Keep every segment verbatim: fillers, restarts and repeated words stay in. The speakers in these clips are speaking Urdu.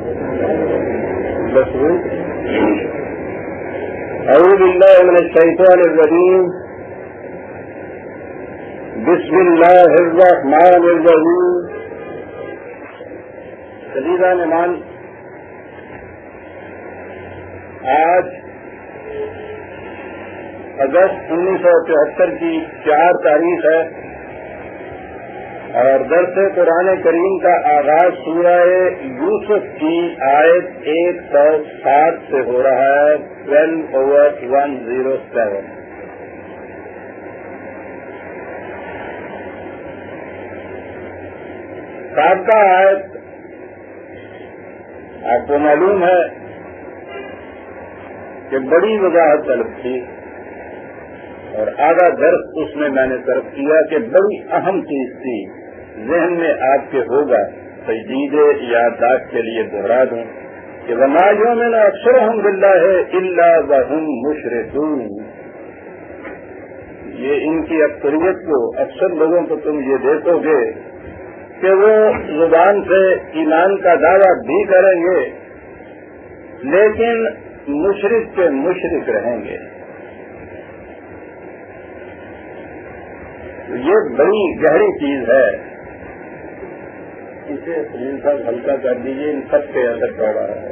اعوذ باللہ من الشیطان الرجیم بسم اللہ الرحمن الرحیم. عزیزان ایمان، آج اگست انیس سو چوہتر کی چار تاریخ ہے اور درس قرآن کریم کا آغاز سورہ یوسف کی آیت ایک سو سات سے ہو رہا ہے. Twelve over one zero seven. سابقہ آیت آپ کو معلوم ہے کہ بڑی وضاحت طلب تھی اور آدھا درس اس میں میں نے طرف کیا کہ بڑی اہم چیز تھی. ذہن میں آپ کے ہوگا، تجدید یادداشت کے لیے دہرا دوں کہ وما یؤمن اکثرهم باللہ الا وهم مشرکون. یہ ان کی اکثریت کو، اکثر لوگوں کو تم یہ دیکھو گے کہ وہ زبان سے ایمان کا دعویٰ بھی کریں گے لیکن مشرک کے مشرک رہیں گے. یہ بڑی گہری چیز ہے. اسے سلیم صاحب ہلکا کر دیجیے، ان سب پہ اثر پڑ رہا ہے.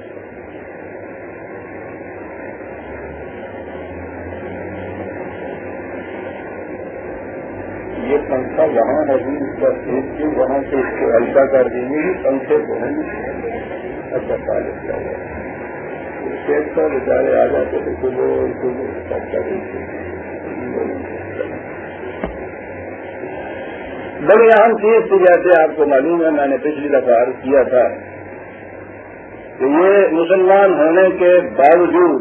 یہ پنکھا وہاں ہے، اس کا سیٹ کی وہاں سے اس کو ہلکا کر دیجیے. پنکھے کو اچھا تعلق کیا ہوا سیٹ کا بیچارے آ جاتے تھے صبح. بڑی اہم چیز تھی، جیسے آپ کو معلوم ہے، میں نے پچھلی دفعہ عرض کیا تھا کہ یہ مسلمان ہونے کے باوجود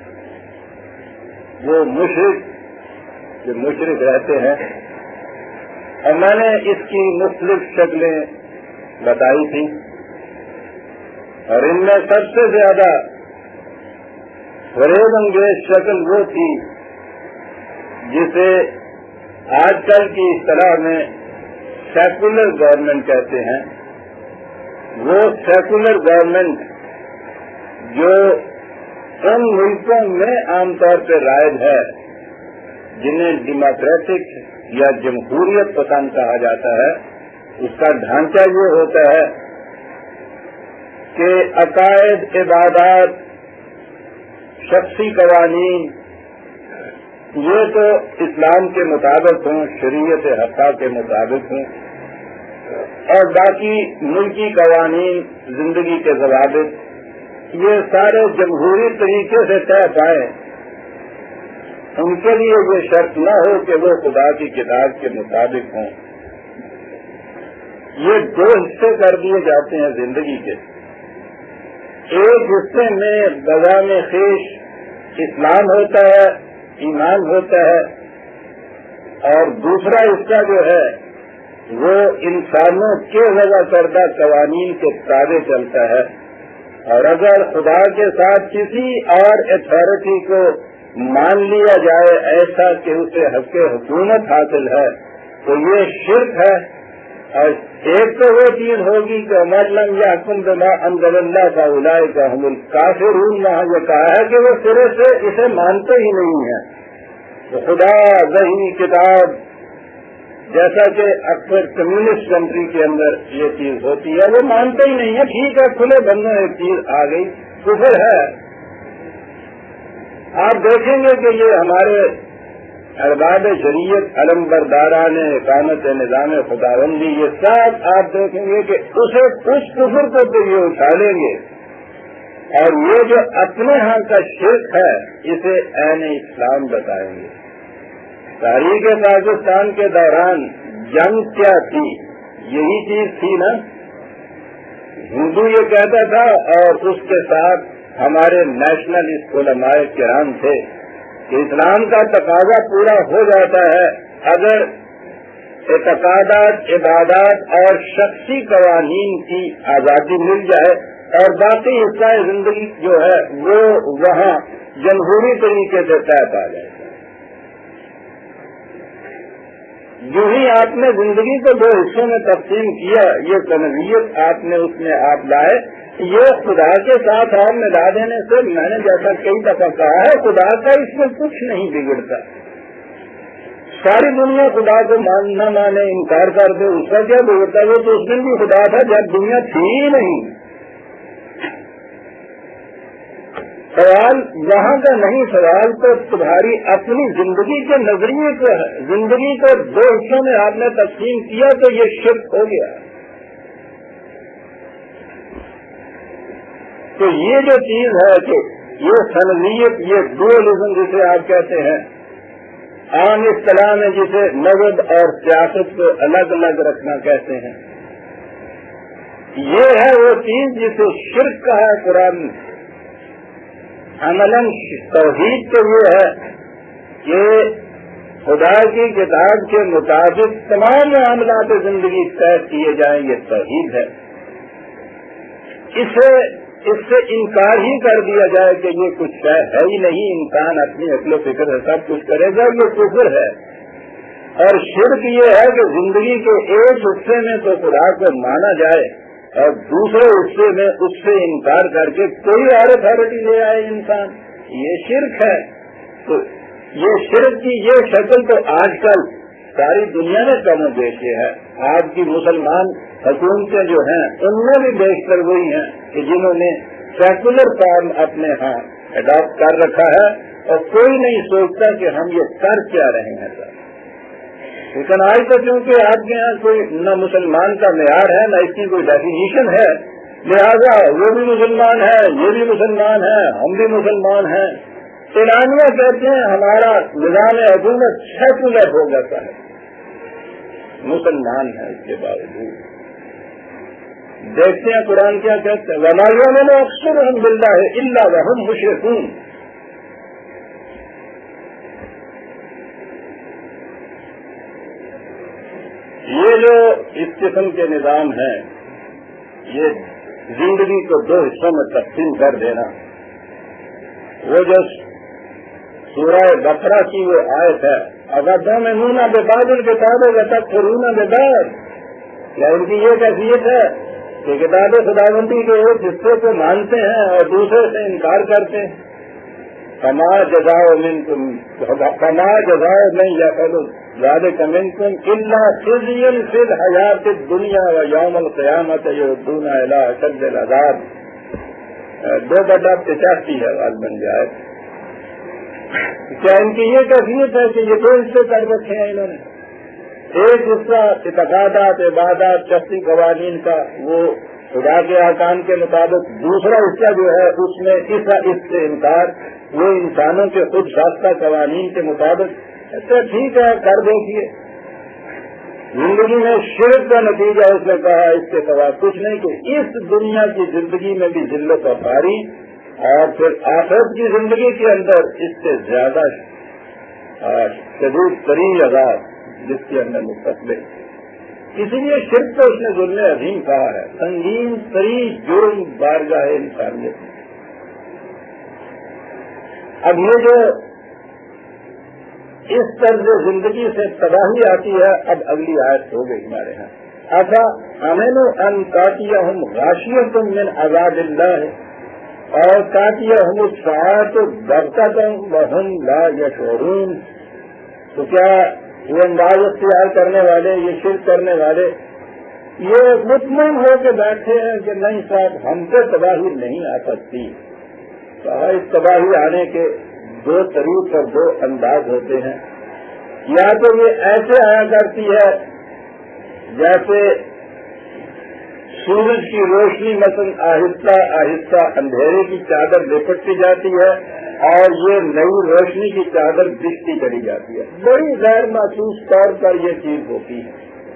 وہ مشرک جو مشرک رہتے ہیں، اور میں نے اس کی مختلف شکلیں بتائی تھی اور ان میں سب سے زیادہ فریب انگیز شکل وہ تھی جسے آج کل کی اصطلاح میں سیکولر گورنمنٹ کہتے ہیں. وہ سیکولر گورنمنٹ جو ان ملکوں میں عام طور پہ رائج ہے جنہیں ڈیموکریٹک یا جمہوریت پسند کہا جاتا ہے. اس کا ڈھانچہ یہ ہوتا ہے کہ عقائد، عبادات، شخصی قوانین یہ تو اسلام کے مطابق ہوں، شریعت حقہ کے مطابق ہوں، اور باقی ملکی قوانین، زندگی کے ضوابط یہ سارے جمہوری طریقے سے طے پائیں. ان کے لیے یہ شرط نہ ہو کہ وہ خدا کی کتاب کے مطابق ہوں. یہ دو حصے کر دیے جاتے ہیں زندگی کے. ایک حصے میں بغام خیش اسلام ہوتا ہے، ایمان ہوتا ہے، اور دوسرا حصہ جو ہے وہ انسانوں کے وضع کردہ قوانین کے تابع چلتا ہے. اور اگر خدا کے ساتھ کسی اور اتھارٹی کو مان لیا جائے ایسا کہ اسے حق حکومت حاصل ہے تو یہ شرک ہے. اور ایک تو وہ چیز ہوگی کہ من لم یحکم بما انزل اللہ فاولئک هم الکافرون. وہاں یہ کہا ہے کہ وہ سرے سے اسے مانتے ہی نہیں ہیں. تو خدا، وحی، کتاب، جیسا کہ اکثر کمیونسٹ کنٹری کے اندر یہ چیز ہوتی ہے، وہ مانتے ہی نہیں ہے. ٹھیک ہے، کھلے بندوں ایک چیز آ گئی، کفر ہے. آپ دیکھیں گے کہ یہ ہمارے ارباب شریعت، علم برداران اقامت نظام خداوندی، یہ سب آپ دیکھیں گے کہ اسے اس کفر کو تو یہ اچھالیں گے، اور یہ جو اپنے ہاں کا شرک ہے اسے عین اسلام بتائیں گے. تاریخ پاکستان کے دوران جنگ کیا تھی؟ یہی چیز تھی نا. ہندو یہ کہتا تھا اور اس کے ساتھ ہمارے نیشنلسٹ علماء کرام تھے کہ اسلام کا تقاضا پورا ہو جاتا ہے اگر اعتقادات، عبادات اور شخصی قوانین کی آزادی مل جائے اور باقی حصہ زندگی جو ہے وہ وہاں جمہوری طریقے سے طے پا جائے. جو ہی آپ نے زندگی کو دو حصوں میں تقسیم کیا، یہ کنویت آپ نے اس میں آپ لائے یہ خدا کے ساتھ اور ملا دینے سے میں نے جیسا کئی دفعہ کہا ہے خدا کا اس میں کچھ نہیں بگڑتا. ساری دنیا خدا کو ماننا مانے انکار کر دے اس کا کیا بگڑتا ہے؟ وہ تو اس دن بھی خدا تھا جب دنیا تھی ہی نہیں. سوال وہاں کا نہیں، سوال تو تمہاری اپنی زندگی کے نظریے کو ہے. زندگی کو دو حصوں میں آپ نے تقسیم کیا تو یہ شرک ہو گیا. تو یہ جو چیز ہے کہ یہ سنویت، یہ ڈوئلزم جسے آپ کہتے ہیں عام اصطلاح میں جسے مذہب اور سیاست کو الگ الگ رکھنا کہتے ہیں، یہ ہے وہ چیز جسے شرک کہا ہے قرآن نے. عملاً توحید تو یہ ہے کہ خدا کی کتاب کے مطابق تمام معاملات زندگی طے کیے جائیں، یہ توحید ہے. اسے اس سے انکار ہی کر دیا جائے کہ یہ کچھ ہے ہی نہیں، انسان اپنی عقل و فکر سے سب کچھ کرے گا، یہ کفر ہے. اور شرک یہ ہے کہ زندگی کے ایک حصے میں تو خدا کو مانا جائے اور دوسرے حصے میں اس سے انکار کر کے کوئی اور اتھارٹی لے آئے انسان، یہ شرک ہے. تو یہ شرک کی یہ شکل تو آج کل ساری دنیا میں کم و بیش ہے. آج کی مسلمان حکومتیں جو ہیں ان میں بھی بیشتر وہی ہیں کہ جنہوں نے سیکولر فارم اپنے ہاں اڈاپٹ کر رکھا ہے اور کوئی نہیں سوچتا کہ ہم یہ کر کیا رہے ہیں سر. لیکن آج تو کیونکہ آپ کے یہاں کوئی نہ مسلمان کا معیار ہے نہ اس کی کوئی ڈیفینیشن ہے، لہذا وہ بھی مسلمان ہے، یہ بھی مسلمان ہے، ہم بھی مسلمان ہیں. اعلانیہ کہتے ہیں ہمارا نظام حکومت سیکولر ہو جاتا ہے، مسلمان ہے اس کے باوجود. دیکھتے ہیں قرآن کیا کہتے ہیں، وَمَا يُؤْمِنُ أَكْثَرُهُم بِاللَّهِ إِلَّا وَهُمْ مُشْرِكُونَ. یہ جو اس قسم کے نظام ہیں، یہ زندگی کو دو حصوں میں تقسیم کر دینا، وہ جو سورہ بقرہ کی وہ آیت ہے اگر تؤمنون ببعض الکتاب وتکفرون ببعض، کیا ان کی یہ کیفیت ہے کہ کتاب خداوندی کے ایک حصے کو مانتے ہیں اور دوسرے سے انکار کرتے ہیں؟ فما جزاء منکم فما جزاء من یفعل ذلک منکم الا خزی فی الحیاۃ الدنیا ویوم القیامۃ یردون الی اشد العذاب. دو بڑا پچاسی ہے آج بن جائے. کیا ان کی یہ کیفیت ہے کہ یہ دو حصے کر رکھے ہیں انہوں نے؟ ایک حصہ اعتقادات، عبادات، شخصی قوانین کا وہ خدا کے احکام کے مطابق، دوسرا حصہ جو ہے اس میں اس اس سے انکار، وہ انسانوں کے خود ساختہ قوانین کے مطابق. اچھا ٹھیک ہے کر دیکھیے. زندگی میں شرک کا نتیجہ اس نے کہا اس کے سوا کچھ نہیں کہ اس دنیا کی زندگی میں بھی ذلت و خواری اور پھر آخرت کی زندگی کے اندر اس سے زیادہ شدید ترین عذاب جس کے اندر مستقبل. اسی لیے شرک کو اس نے ظلم عظیم کہا ہے، سنگین ترین جرم بارگاہ انسانیت میں. اب یہ جو اس طرز زندگی سے تباہی آتی ہے، اب اگلی آیت ہو گئی ہمارے ہاں، ایسا امین ان تاتیہم غاشیۃ من عذاب اللہ اور تاتیہم الساعۃ بغتۃ وہم لا یشعرون. تو کیا یہ انداز اختیار کرنے والے، یہ شرک کرنے والے یہ مطمئن ہو کے بیٹھے ہیں کہ نہیں صاحب ہم سے تباہی نہیں آ سکتی؟ کہا اس تباہی آنے کے دو طریق اور دو انداز ہوتے ہیں. یا تو یہ ایسے آیا کرتی ہے جیسے سورج کی روشنی مثلا آہستہ آہستہ اندھیرے کی چادر لپٹتی جاتی ہے اور یہ نئی روشنی کی چادر دکھتی چلی جاتی ہے. بڑی غیر محسوس طور پر یہ چیز ہوتی ہے.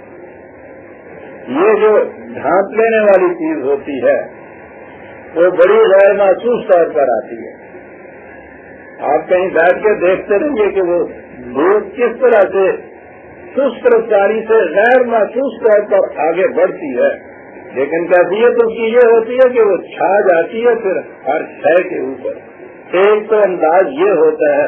یہ جو ڈھانپ لینے والی چیز ہوتی ہے وہ بڑی غیر محسوس طور پر آتی ہے. آپ کہیں بیٹھ کے دیکھتے رہیے کہ وہ دھوپ کس طرح سے سست رفتاری سے غیر محسوس طور پر آگے بڑھتی ہے، لیکن کیفیت اس کی یہ ہوتی ہے کہ وہ چھا جاتی ہے پھر ہر شے کے اوپر. ایک تو انداز یہ ہوتا ہے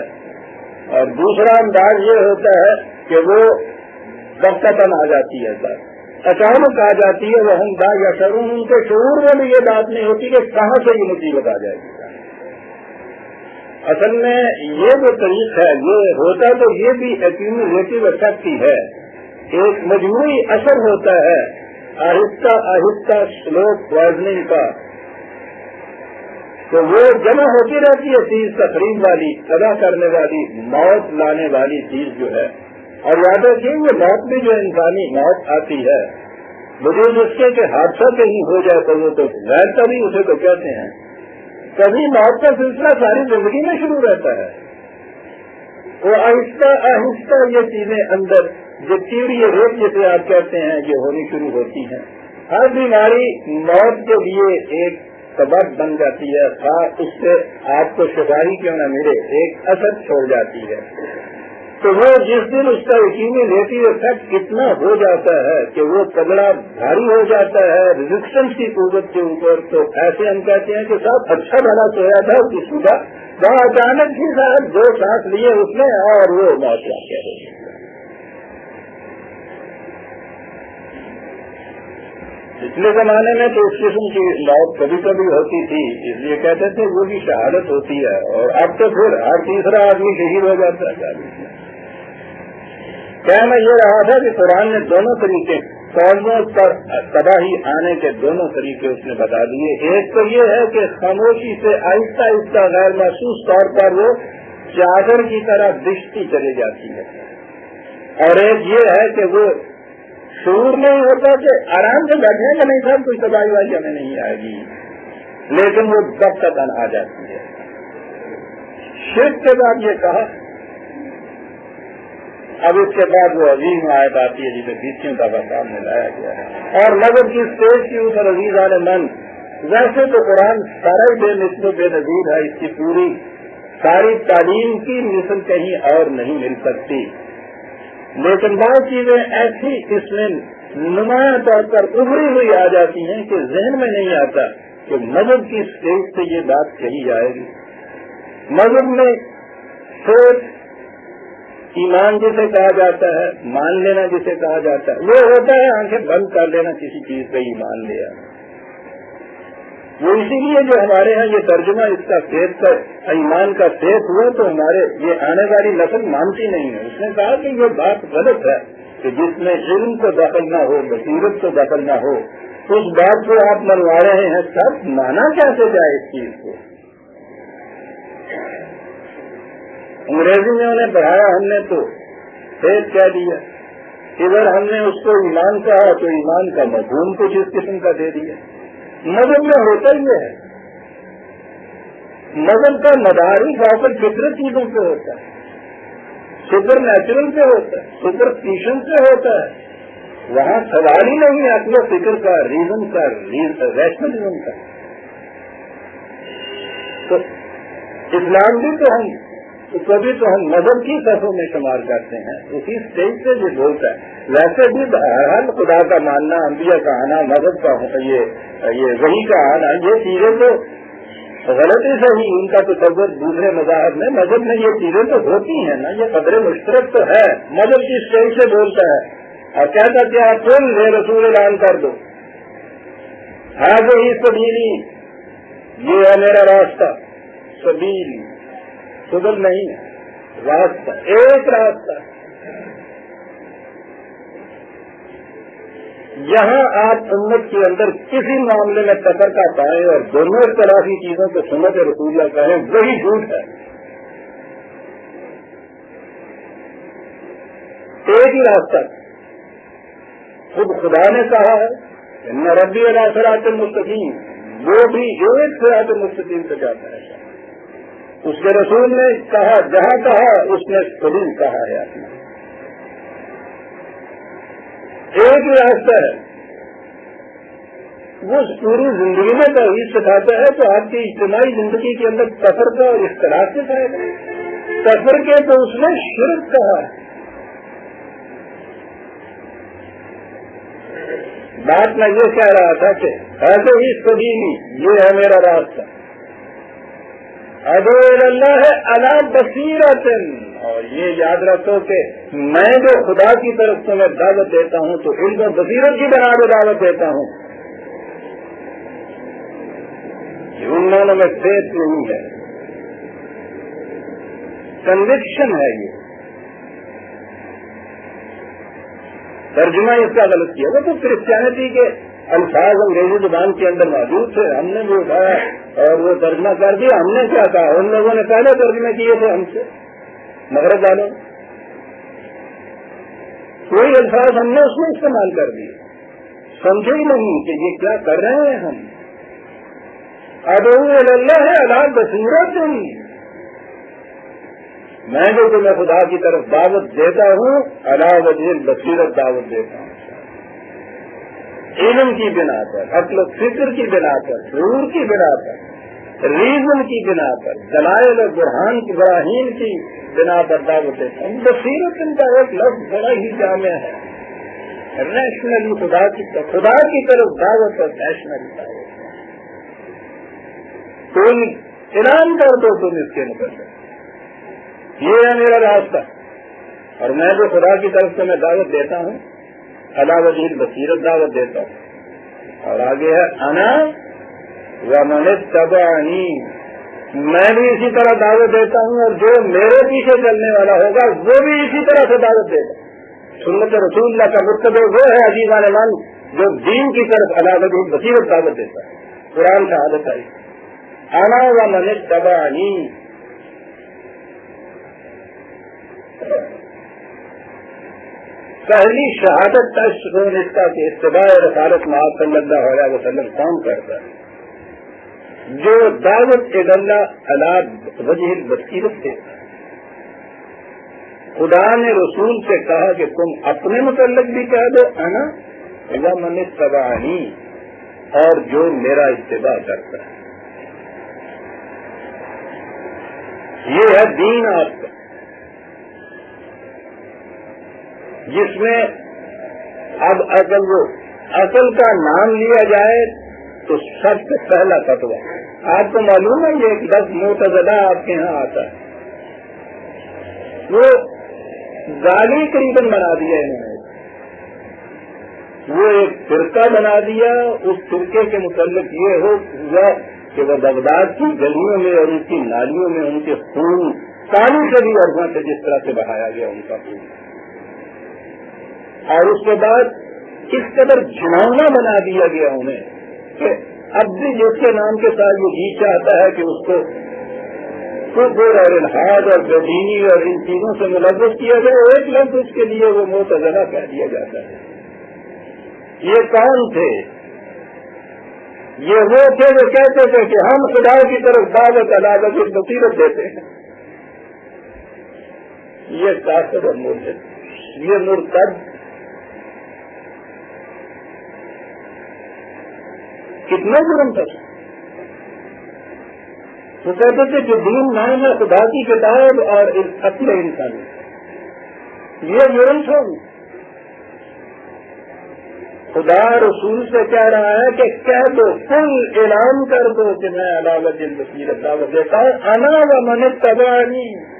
اور دوسرا انداز یہ ہوتا ہے کہ وہ وقتاً آ جاتی ہے سر، اچانک آ جاتی ہے، وہ ہم دا یا شرون، ان کے شعور میں بھی یہ بات نہیں ہوتی کہ کہاں سے یہ مصیبت آ جائے گی۔ اصل میں یہ جو طریق ہے، یہ ہوتا تو یہ بھی ایکیومولیٹو افیکٹ ہی ہے، ایک مجموعی اثر ہوتا ہے آہستہ آہستہ سلوک پوائزننگ کا، تو وہ جمع ہوتی رہتی ہے چیز تقریب والی، ادا کرنے والی، موت لانے والی چیز جو ہے۔ اور یاد رکھیے یہ موت بھی جو انسانی موت آتی ہے بجز اس کے کہ حادثہ کہیں ہو جائے تو وہ تو غیر طبی اسے تو کہتے ہیں، کبھی موت کا سلسلہ ساری زندگی میں شروع رہتا ہے، وہ آہستہ آہستہ یہ چیزیں اندر جو کیڑی ریت جسے آپ کہتے ہیں یہ ہونی شروع ہوتی ہیں۔ ہر بیماری موت کے لیے ایک سبب بن جاتی ہے، خاص اس سے آپ کو شفائی کیوں نہ ملے ایک اثر چھوڑ جاتی ہے۔ تو وہ جس دن اس کا ایکیومولیٹو افیکٹ اتنا ہو جاتا ہے کہ وہ تگڑا بھاری ہو جاتا ہے ریزسٹنس کی قوت کے اوپر، تو ایسے ہم کہتے ہیں کہ صاحب اچھا بھلا سویا تھا اس کی صبح وہاں اچانک ہی صاحب دو سانس لیے اس نے اور وہ موت لا کے ہو گئی۔ پچھلے زمانے میں تو اس قسم کی موت کبھی کبھی ہوتی تھی، اس لیے کہتے تھے وہ بھی شہادت ہوتی ہے، اور اب تو پھر ہر تیسرا آدمی شہید ہو جاتا ہے۔ کہنا یہ رہا تھا کہ قرآن نے دونوں طریقے فوجوں پر تباہی آنے کے دونوں طریقے اس نے بتا دیے۔ ایک تو یہ ہے کہ خاموشی سے آہستہ آہستہ غیر محسوس طور پر وہ چادر کی طرح دشتی چلی جاتی ہے، اور ایک یہ ہے کہ وہ شعور نہیں ہوتا کہ آرام سے بیٹھے کہ نہیں صاحب کوئی تباہی والی ہمیں نہیں آئے گی، لیکن وہ دب تک آ جاتی ہے۔ شرک کے بعد یہ کہا، اب اس کے بعد وہ عظیم آیت آتی ہے جسے بیسویں دفعہ سامنے لایا گیا ہے، اور مذہب کی اسٹیج کے اوپر عزیز عالم من ویسے تو قرآن سارا ہی بے مثل و بے نظیر ہے، اس کی پوری ساری تعلیم کی مثل کہیں اور نہیں مل سکتی، لیکن بعض چیزیں ایسی اس میں نمایاں طور پر ابھری ہوئی آ جاتی ہیں کہ ذہن میں نہیں آتا کہ مذہب کی اسٹیج سے یہ بات کہی جائے گی۔ مذہب میں سوچ ایمان جسے کہا جاتا ہے، مان لینا جسے کہا جاتا ہے، وہ ہوتا ہے آنکھیں بند کر لینا کسی چیز پہ ایمان لیا۔ وہ اسی لیے جو ہمارے ہاں یہ ترجمہ اس کا فیس کا ایمان کا فیس ہوا تو ہمارے یہ آنے والی نسل مانتی نہیں ہے۔ اس نے کہا کہ یہ بات غلط ہے کہ جس میں علم کو دخل نہ ہو، بصیرت کو دخل نہ ہو، اس بات کو آپ منوا رہے ہیں، سب مانا کیسے جائے اس چیز کو؟ انگریزی میں انہیں پڑھایا ہم نے تو فیس کہہ دیا، ادھر ہم نے اس کو ایمان کہا تو ایمان کا مفہوم کچھ اس قسم کا دے دیا۔ مذہب میں ہوتا ہی ہے، مذہب کا مدار ہی واقع فطرت چیزوں سے ہوتا ہے، سپر نیچرل سے ہوتا ہے، سپرسٹیشن سے ہوتا ہے، وہاں سوال ہی نہیں عقل و فکر کا، ریزن کا، ریشنلزم کا۔ تو اسلام بھی تو ہم تو کبھی تو ہم مذہب کی صفوں میں شمار کرتے ہیں، اسی اسٹیج سے یہ بولتا ہے۔ ویسے بھی بہرحال خدا کا ماننا، انبیاء کا آنا، مذہب کا یہ یہ وحی کا آنا، یہ چیزیں تو غلط ہی صحیح، ان کا تصور دوسرے مذاہب میں، مذہب میں یہ چیزیں تو ہوتی ہیں نا، یہ قدر مشترک تو ہے۔ مذہب کی اسٹیج سے بولتا ہے اور کہتا کیا تم یہ رسول اعلان کر دو، ہاں سبیلی، یہ ہے میرا راستہ، سبیل سبل نہیں ہے، راستہ، ایک راستہ۔ یہاں آپ امت کے اندر کسی معاملے میں تفرقہ پائیں اور دونوں اختلافی چیزوں کو سنت رسول اللہ کہیں، وہی جھوٹ ہے۔ ایک ہی راستہ خود خدا نے کہا ہے، ان ربی علی صراط مستقیم، وہ بھی ایک صراط مستقیم سے جاتا ہے۔ اس کے رسول نے کہا، جہاں کہا اس نے سبیل کہا ہے، اپنا ایک ہی راستہ ہے۔ وہ پوری زندگی میں توحید سکھاتا ہے تو آپ کی اجتماعی زندگی کے اندر تفرقہ اور اختلاف سے کھائے گا، تفرقے تو اس نے شرک کہا ہے۔ بات میں یہ کہہ رہا تھا کہ ایسے ہی سبیلی، یہ ہے میرا راستہ، ادعو اللہ ہے علی بصیرۃ، اور یہ یاد رکھو کہ میں جو خدا کی طرف سے میں دعوت دیتا ہوں تو علم و بصیرت کی بنا پہ دعوت دیتا ہوں. ان دونوں میں فیت نہیں ہے، کنوکشن ہے. یہ ترجمہ اس کا غلط کیا. وہ تو کرسچینٹی کے الفاظ انگریزی زبان کے اندر موجود تھے، ہم نے بھی اٹھایا اور وہ ترجمہ کر دیا. ہم نے کیا کہا؟ ان لوگوں نے پہلے ترجمے کیے تھے ہم سے، مغرب والوں. کوئی الفاظ ہم نے اس میں استعمال کر دیے، سمجھے ہی نہیں کہ یہ کیا کر رہے ہیں ہم. ادعو اللہ ہے علی بصیرۃ، میں جو تمہیں خدا کی طرف دعوت دیتا ہوں علی وجہ بصیرت دعوت دیتا ہوں، علم کی بنا پر، عقل و فکر کی بنا پر، شعور کی بنا پر، ریزن کی بنا پر، دلائل و برہان کی براہین کی بنا پر دعوت دیتا ہوں. بصیرت ان کا ایک لفظ بڑا ہی جامع ہے. ریشنلی خدا کی طرف خدا کی طرف دعوت اور ریشنلی دعوت. تم اعلان کر دو تم اس کے مقدر یہ ہے میرا راستہ، اور میں جو خدا کی طرف سے میں دعوت دیتا ہوں علی وجہ بصیرت دعوت دیتا ہوں. اور آگے ہے انا ومن اتبعنی، میں بھی اسی طرح دعوت دیتا ہوں اور جو میرے پیچھے چلنے والا ہوگا وہ بھی اسی طرح سے دعوت دے گا. سنت رسول اللہ کا متبع وہ ہے عزیزان مان جو دین کی طرف علی وجہ بصیرت دعوت دیتا ہے. قرآن کا عادت آئی انا ومن اتبعنی. پہلی شہادت کا شکون اس کا کہ اتباع رسالت محمد صلی اللہ علیہ وسلم کام کرتا ہے، جو دعوت اللہ علی وجہ بصیرت دیتا ہے. خدا نے رسول سے کہا کہ تم اپنے متعلق بھی کہہ دو انا ومن اتبعنی، اور جو میرا اتباع کرتا ہے. یہ ہے دین آپ کا، جس میں اب اگر وہ اصل کا نام لیا جائے تو سب سے پہلا فتویٰ آپ کو معلوم ہے. یہ ایک لفظ معتزلہ آپ کے یہاں آتا ہے، وہ گالی قریباً بنا دیا انہوں نے، وہ ایک فرقہ بنا دیا. اس فرقے کے متعلق یہ ہو ہوا کہ وہ بغداد کی گلیوں میں اور ان کی نالیوں میں ان کے خون پانی سے بھی ارباں سے جس طرح سے بہایا گیا ان کا خون، اور اس کے بعد اس قدر جھناؤنا بنا دیا گیا انہیں کہ اب بھی جس کے نام کے ساتھ یہ جی چاہتا ہے کہ اس کو کفر اور الحاد اور بے دینی اور ان چیزوں سے ملوث کیا جائے، ایک لفظ اس کے لیے وہ معتزلہ کہہ دیا جاتا ہے. یہ کون تھے؟ یہ وہ تھے جو کہتے تھے کہ ہم خدا کی طرف دعوت علی وجہ بصیرت دیتے ہیں. یہ کافر اور مرتد، یہ مرتد کتنا جرم تھا. وہ کہتے تھے کہ دین نام ہے خدا کی کتاب اور عقل انسانی، یہ جرم تھا. خدا رسول سے کہہ رہا ہے کہ کہہ دو، کل اعلان کر دو کہ میں علی وجہ بصیرت دعوت دیتا ہوں انا ومن اتبعنی.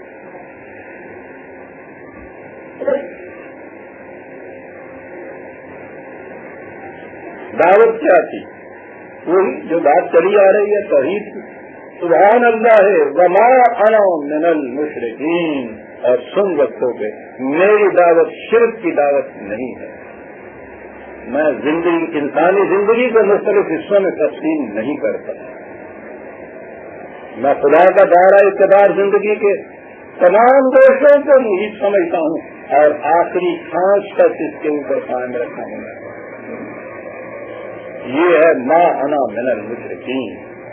دعوت کیا تھی؟ وہی جو بات چلی آ رہی ہے توحید کی. سبحان اللہ ہے وما انا من المشرکین، اور سن رکھو کہ میری دعوت شرک کی دعوت نہیں ہے. میں زندگی انسانی زندگی کو مختلف حصوں میں تقسیم نہیں کرتا. میں خدا کا دائرہ اقتدار زندگی کے تمام دوستوں کو محیط سمجھتا ہوں اور آخری سانس تک اس کے اوپر قائم رکھا ہوں. یہ ہے ما انا من المشرکین.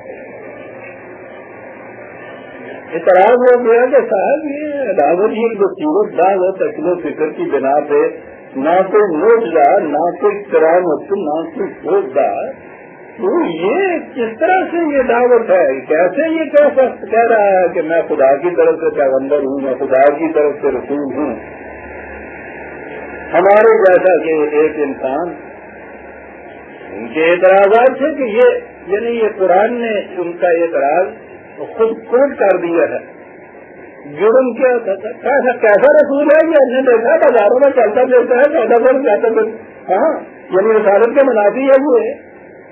اعتراض ہو گیا کہ صاحب یہ دعوت ہی بصیرت دعوت عقل و فکر کی بنا پہ نہ کوئی موجودہ نہ کوئی کرامت نہ کوئی سوچدہ، تو یہ کس طرح سے یہ دعوت ہے؟ کیسے یہ کہہ رہا ہے کہ میں خدا کی طرف سے پیغمبر ہوں، میں خدا کی طرف سے رسول ہوں؟ ہمارے جیسا کہ ایک انسان ان کے اعتراضات تھے کہ یہ یعنی یہ قرآن نے ان کا اعتراض خود کوٹ کر دیا ہے. جرم کیا کیسا کیسا رسول ہے یہ؟ ہم نے دیکھا بازاروں میں چلتا پھرتا ہے پیدا کر جاتا پھر. ہاں یعنی رسالت کے منافی ہے وہ ہے.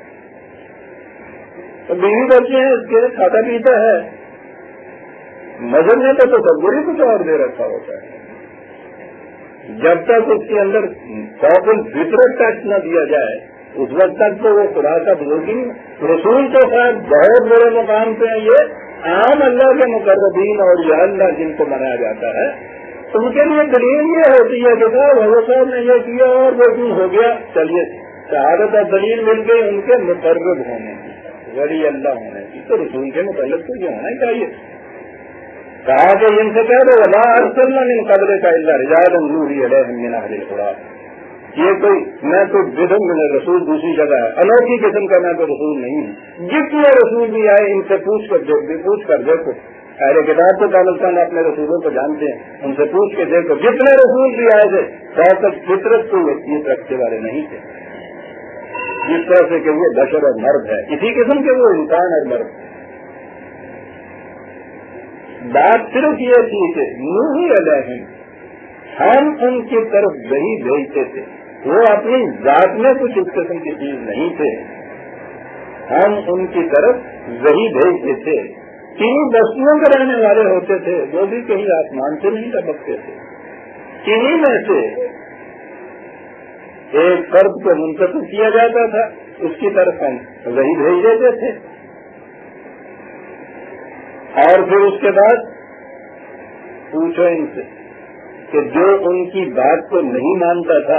بیوی بچے ہیں اس کے کھاتا پیتا ہے. مذہب نے تو تصور ہی کچھ اور دے رکھا ہوتا ہے. جب تک اس کے اندر فوقل فطرت ٹچ نہ دیا جائے اس وقت تک تو وہ خدا کا بزرگ ہی. رسول تو خیر بہت بڑے مقام پہ ہیں. یہ عام اللہ کے مقربین اور یا اللہ جن کو منایا جاتا ہے ان کے لیے دلیل یہ ہوتی ہے کہ حضرت صاحب نے یہ کیا اور وہ کیوں ہو گیا. چلیے شہادت اور دلیل مل گئی ان کے مقرب ہونے کی, ولی اللہ ہونے کی. تو رسول کے متعلق تو یہ ہونا ہی چاہیے. کہا کہ ان سے کہہ دو وما ارسلنا من قبلک الا رجالا نوحی الیہم من اہل القری. یہ کوئی میں تو قسم میں رسول دوسری جگہ ہے, انوکھی قسم کا میں تو رسول نہیں ہوں. جتنے رسول بھی آئے ان سے پوچھ کر پوچھ کر دیکھو. اہل کتاب تو پاکستان اپنے رسولوں کو جانتے ہیں, ان سے پوچھ کے دیکھو جتنے رسول بھی آئے تھے بہت تک فطرت کو یقین رکھنے والے نہیں تھے. جس طرح سے کہ وہ بشر اور مرد ہے اسی قسم کے وہ انسان اور مرد. بات صرف یہ تھی کہ نوحی علیہم ہم ان کی طرف وہی بھیجتے تھے. وہ اپنی ذات میں کچھ اس قسم کی چیز نہیں تھے. ہم ان کی طرف وہی بھیجتے تھے. تین بستیوں کے رہنے والے ہوتے تھے, وہ بھی کہیں آسمان سے نہیں ٹپکتے تھے. انہی میں سے ایک فرد کو منتخب کیا جاتا تھا, اس کی طرف ہم وہی بھیج دیتے تھے. اور پھر اس کے بعد پوچھو ان سے کہ جو ان کی بات کو نہیں مانتا تھا,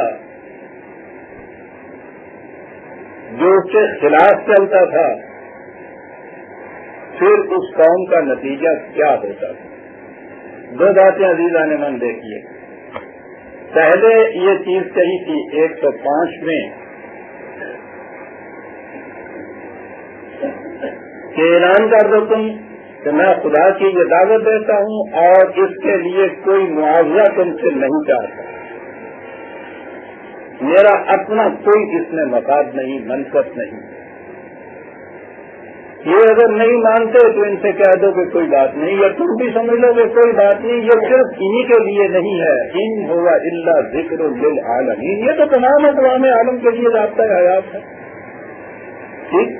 جو اس کے خلاف چلتا تھا, پھر اس قوم کا نتیجہ کیا ہوتا تھا. دو باتیں عزیزان من دیکھیے. پہلے یہ چیز کہی تھی ایک سو پانچ میں کہ اعلان کر دو تم کہ میں خدا کی یہ دعوت دیتا ہوں اور اس کے لیے کوئی معاوضہ تم سے نہیں چاہتا. میرا اپنا کوئی اس میں مفاد نہیں, منفعت نہیں. یہ اگر نہیں مانتے تو ان سے کہہ دو کہ کوئی بات نہیں, یا تم بھی سمجھ لو کہ کوئی بات نہیں. یہ صرف انہی کے لیے نہیں ہے. ان ہوا الا ذکر للعالمین, یہ تو تمام اقوام عالم کے لیے ضابطہ حیات ہے. ٹھیک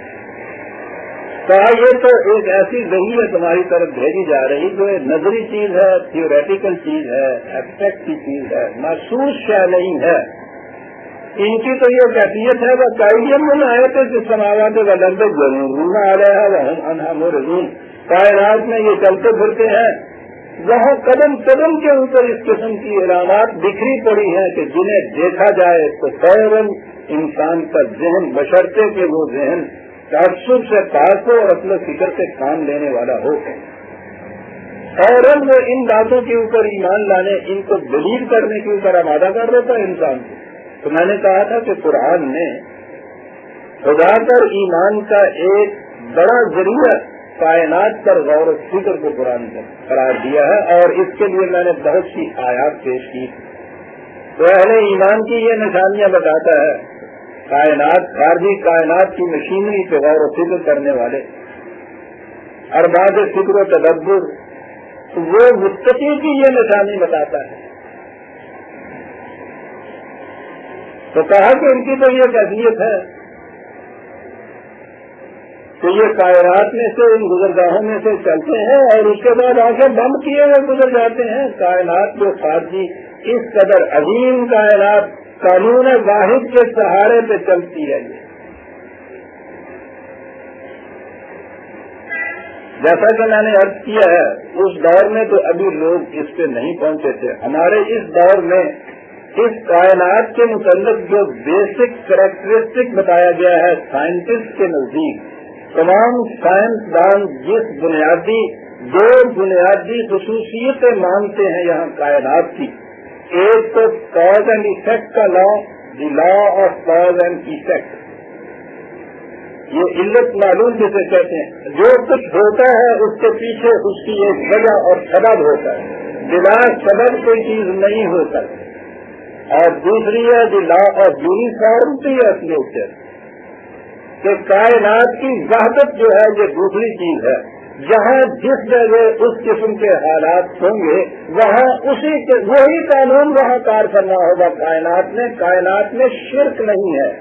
کہا یہ تو ایک ایسی وحی ہے تمہاری طرف بھیجی جا رہی جو نظری چیز ہے, تھیوریٹیکل چیز ہے, ایبسٹریکٹ کی چیز ہے, محسوس شے نہیں ہے. ان کی تو یہ کیفیت ہے وہ قائم میں آئے تھے جس سماوات کا لفظ ضرور آ رہا ہے وہ انہا مورزون. کائنات میں یہ چلتے پھرتے ہیں, وہاں قدم قدم کے اوپر اس قسم کی علامات بکھری پڑی ہیں کہ جنہیں دیکھا جائے تو فوراً انسان کا ذہن بشرطے کہ وہ ذہن تعصب سے پاک ہو اور اصل فکر سے کام لینے والا ہو. فوراً وہ ان باتوں کے اوپر ایمان لانے, ان کو دلیل کرنے کے اوپر آمادہ کر دیتا ہے انسان کو. تو میں نے کہا تھا کہ قرآن نے خدا پر ایمان کا ایک بڑا ذریعہ کائنات پر غور و فکر کو قرآن نے قرار دیا ہے, اور اس کے لیے میں نے بہت سی آیات پیش کی. تو اہل ایمان کی یہ نشانیاں بتاتا ہے. کائنات خارجی کائنات کی مشینری پہ غور و فکر کرنے والے ارباب فکر و تدبر, وہ متقی کی یہ نشانی بتاتا ہے. تو کہا کہ ان کی تو یہ کیفیت ہے کہ یہ کائنات میں سے ان گزرگاہوں میں سے چلتے ہیں اور اس کے بعد آنکھیں بند کیے ہوئے گزر جاتے ہیں. کائنات جو خارجی اس قدر عظیم کائنات قانون واحد کے سہارے پہ چلتی ہے. جیسا کہ میں نے عرض کیا ہے اس دور میں تو ابھی لوگ اس پہ نہیں پہنچے تھے. ہمارے اس دور میں اس کائنات کے متعلق جو بیسک کریکٹرسٹک بتایا گیا ہے سائنٹسٹ کے نزدیک, تمام سائنسدان جس بنیادی دو بنیادی خصوصیتیں مانتے ہیں یہاں کائنات کی, ایک تو کاز اینڈ ایفیکٹ کا law, the law of cause and effect. یہ علت معلوم جسے کہتے ہیں, جو کچھ ہوتا ہے اس کے پیچھے اس کی ایک وجہ اور سبب ہوتا ہے, بلا سبب کوئی چیز نہیں ہو سکتی. اور دوسری ہے the law of uniformity of nature, کہ کائنات کی وحدت جو ہے یہ دوسری چیز ہے. جہاں جس جگہ اس قسم کے حالات ہوں گے وہاں اسی کے وہی قانون وہاں کار کرنا ہوگا کائنات میں. کائنات میں شرک نہیں ہے.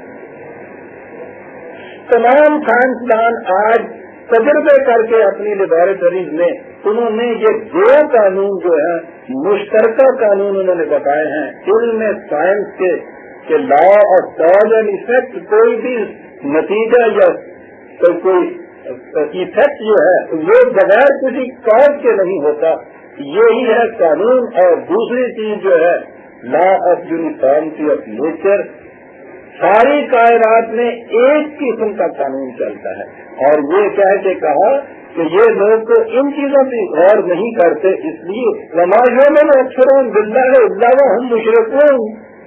تمام سائنسدان آج تجربے کر کے اپنی لیبارٹریز میں انہوں نے یہ دو قانون جو ہیں مشترکہ قانون انہوں نے بتائے ہیں علم سائنس کے کہ law of cause and effect. کوئی بھی نتیجہ یا کوئی ایفیکٹ جو ہے وہ بغیر کسی کاز کے نہیں ہوتا. یہی ہے قانون. اور دوسری چیز جو ہے law of uniformity of nature. ساری کائنات میں ایک قسم کا قانون چلتا ہے. اور یہ کہہ کے کہا کہ یہ لوگ تو ان چیزوں پہ غور نہیں کرتے اس لیے سماجوں میں اکثر باللہ اللہ ہم مشرکون.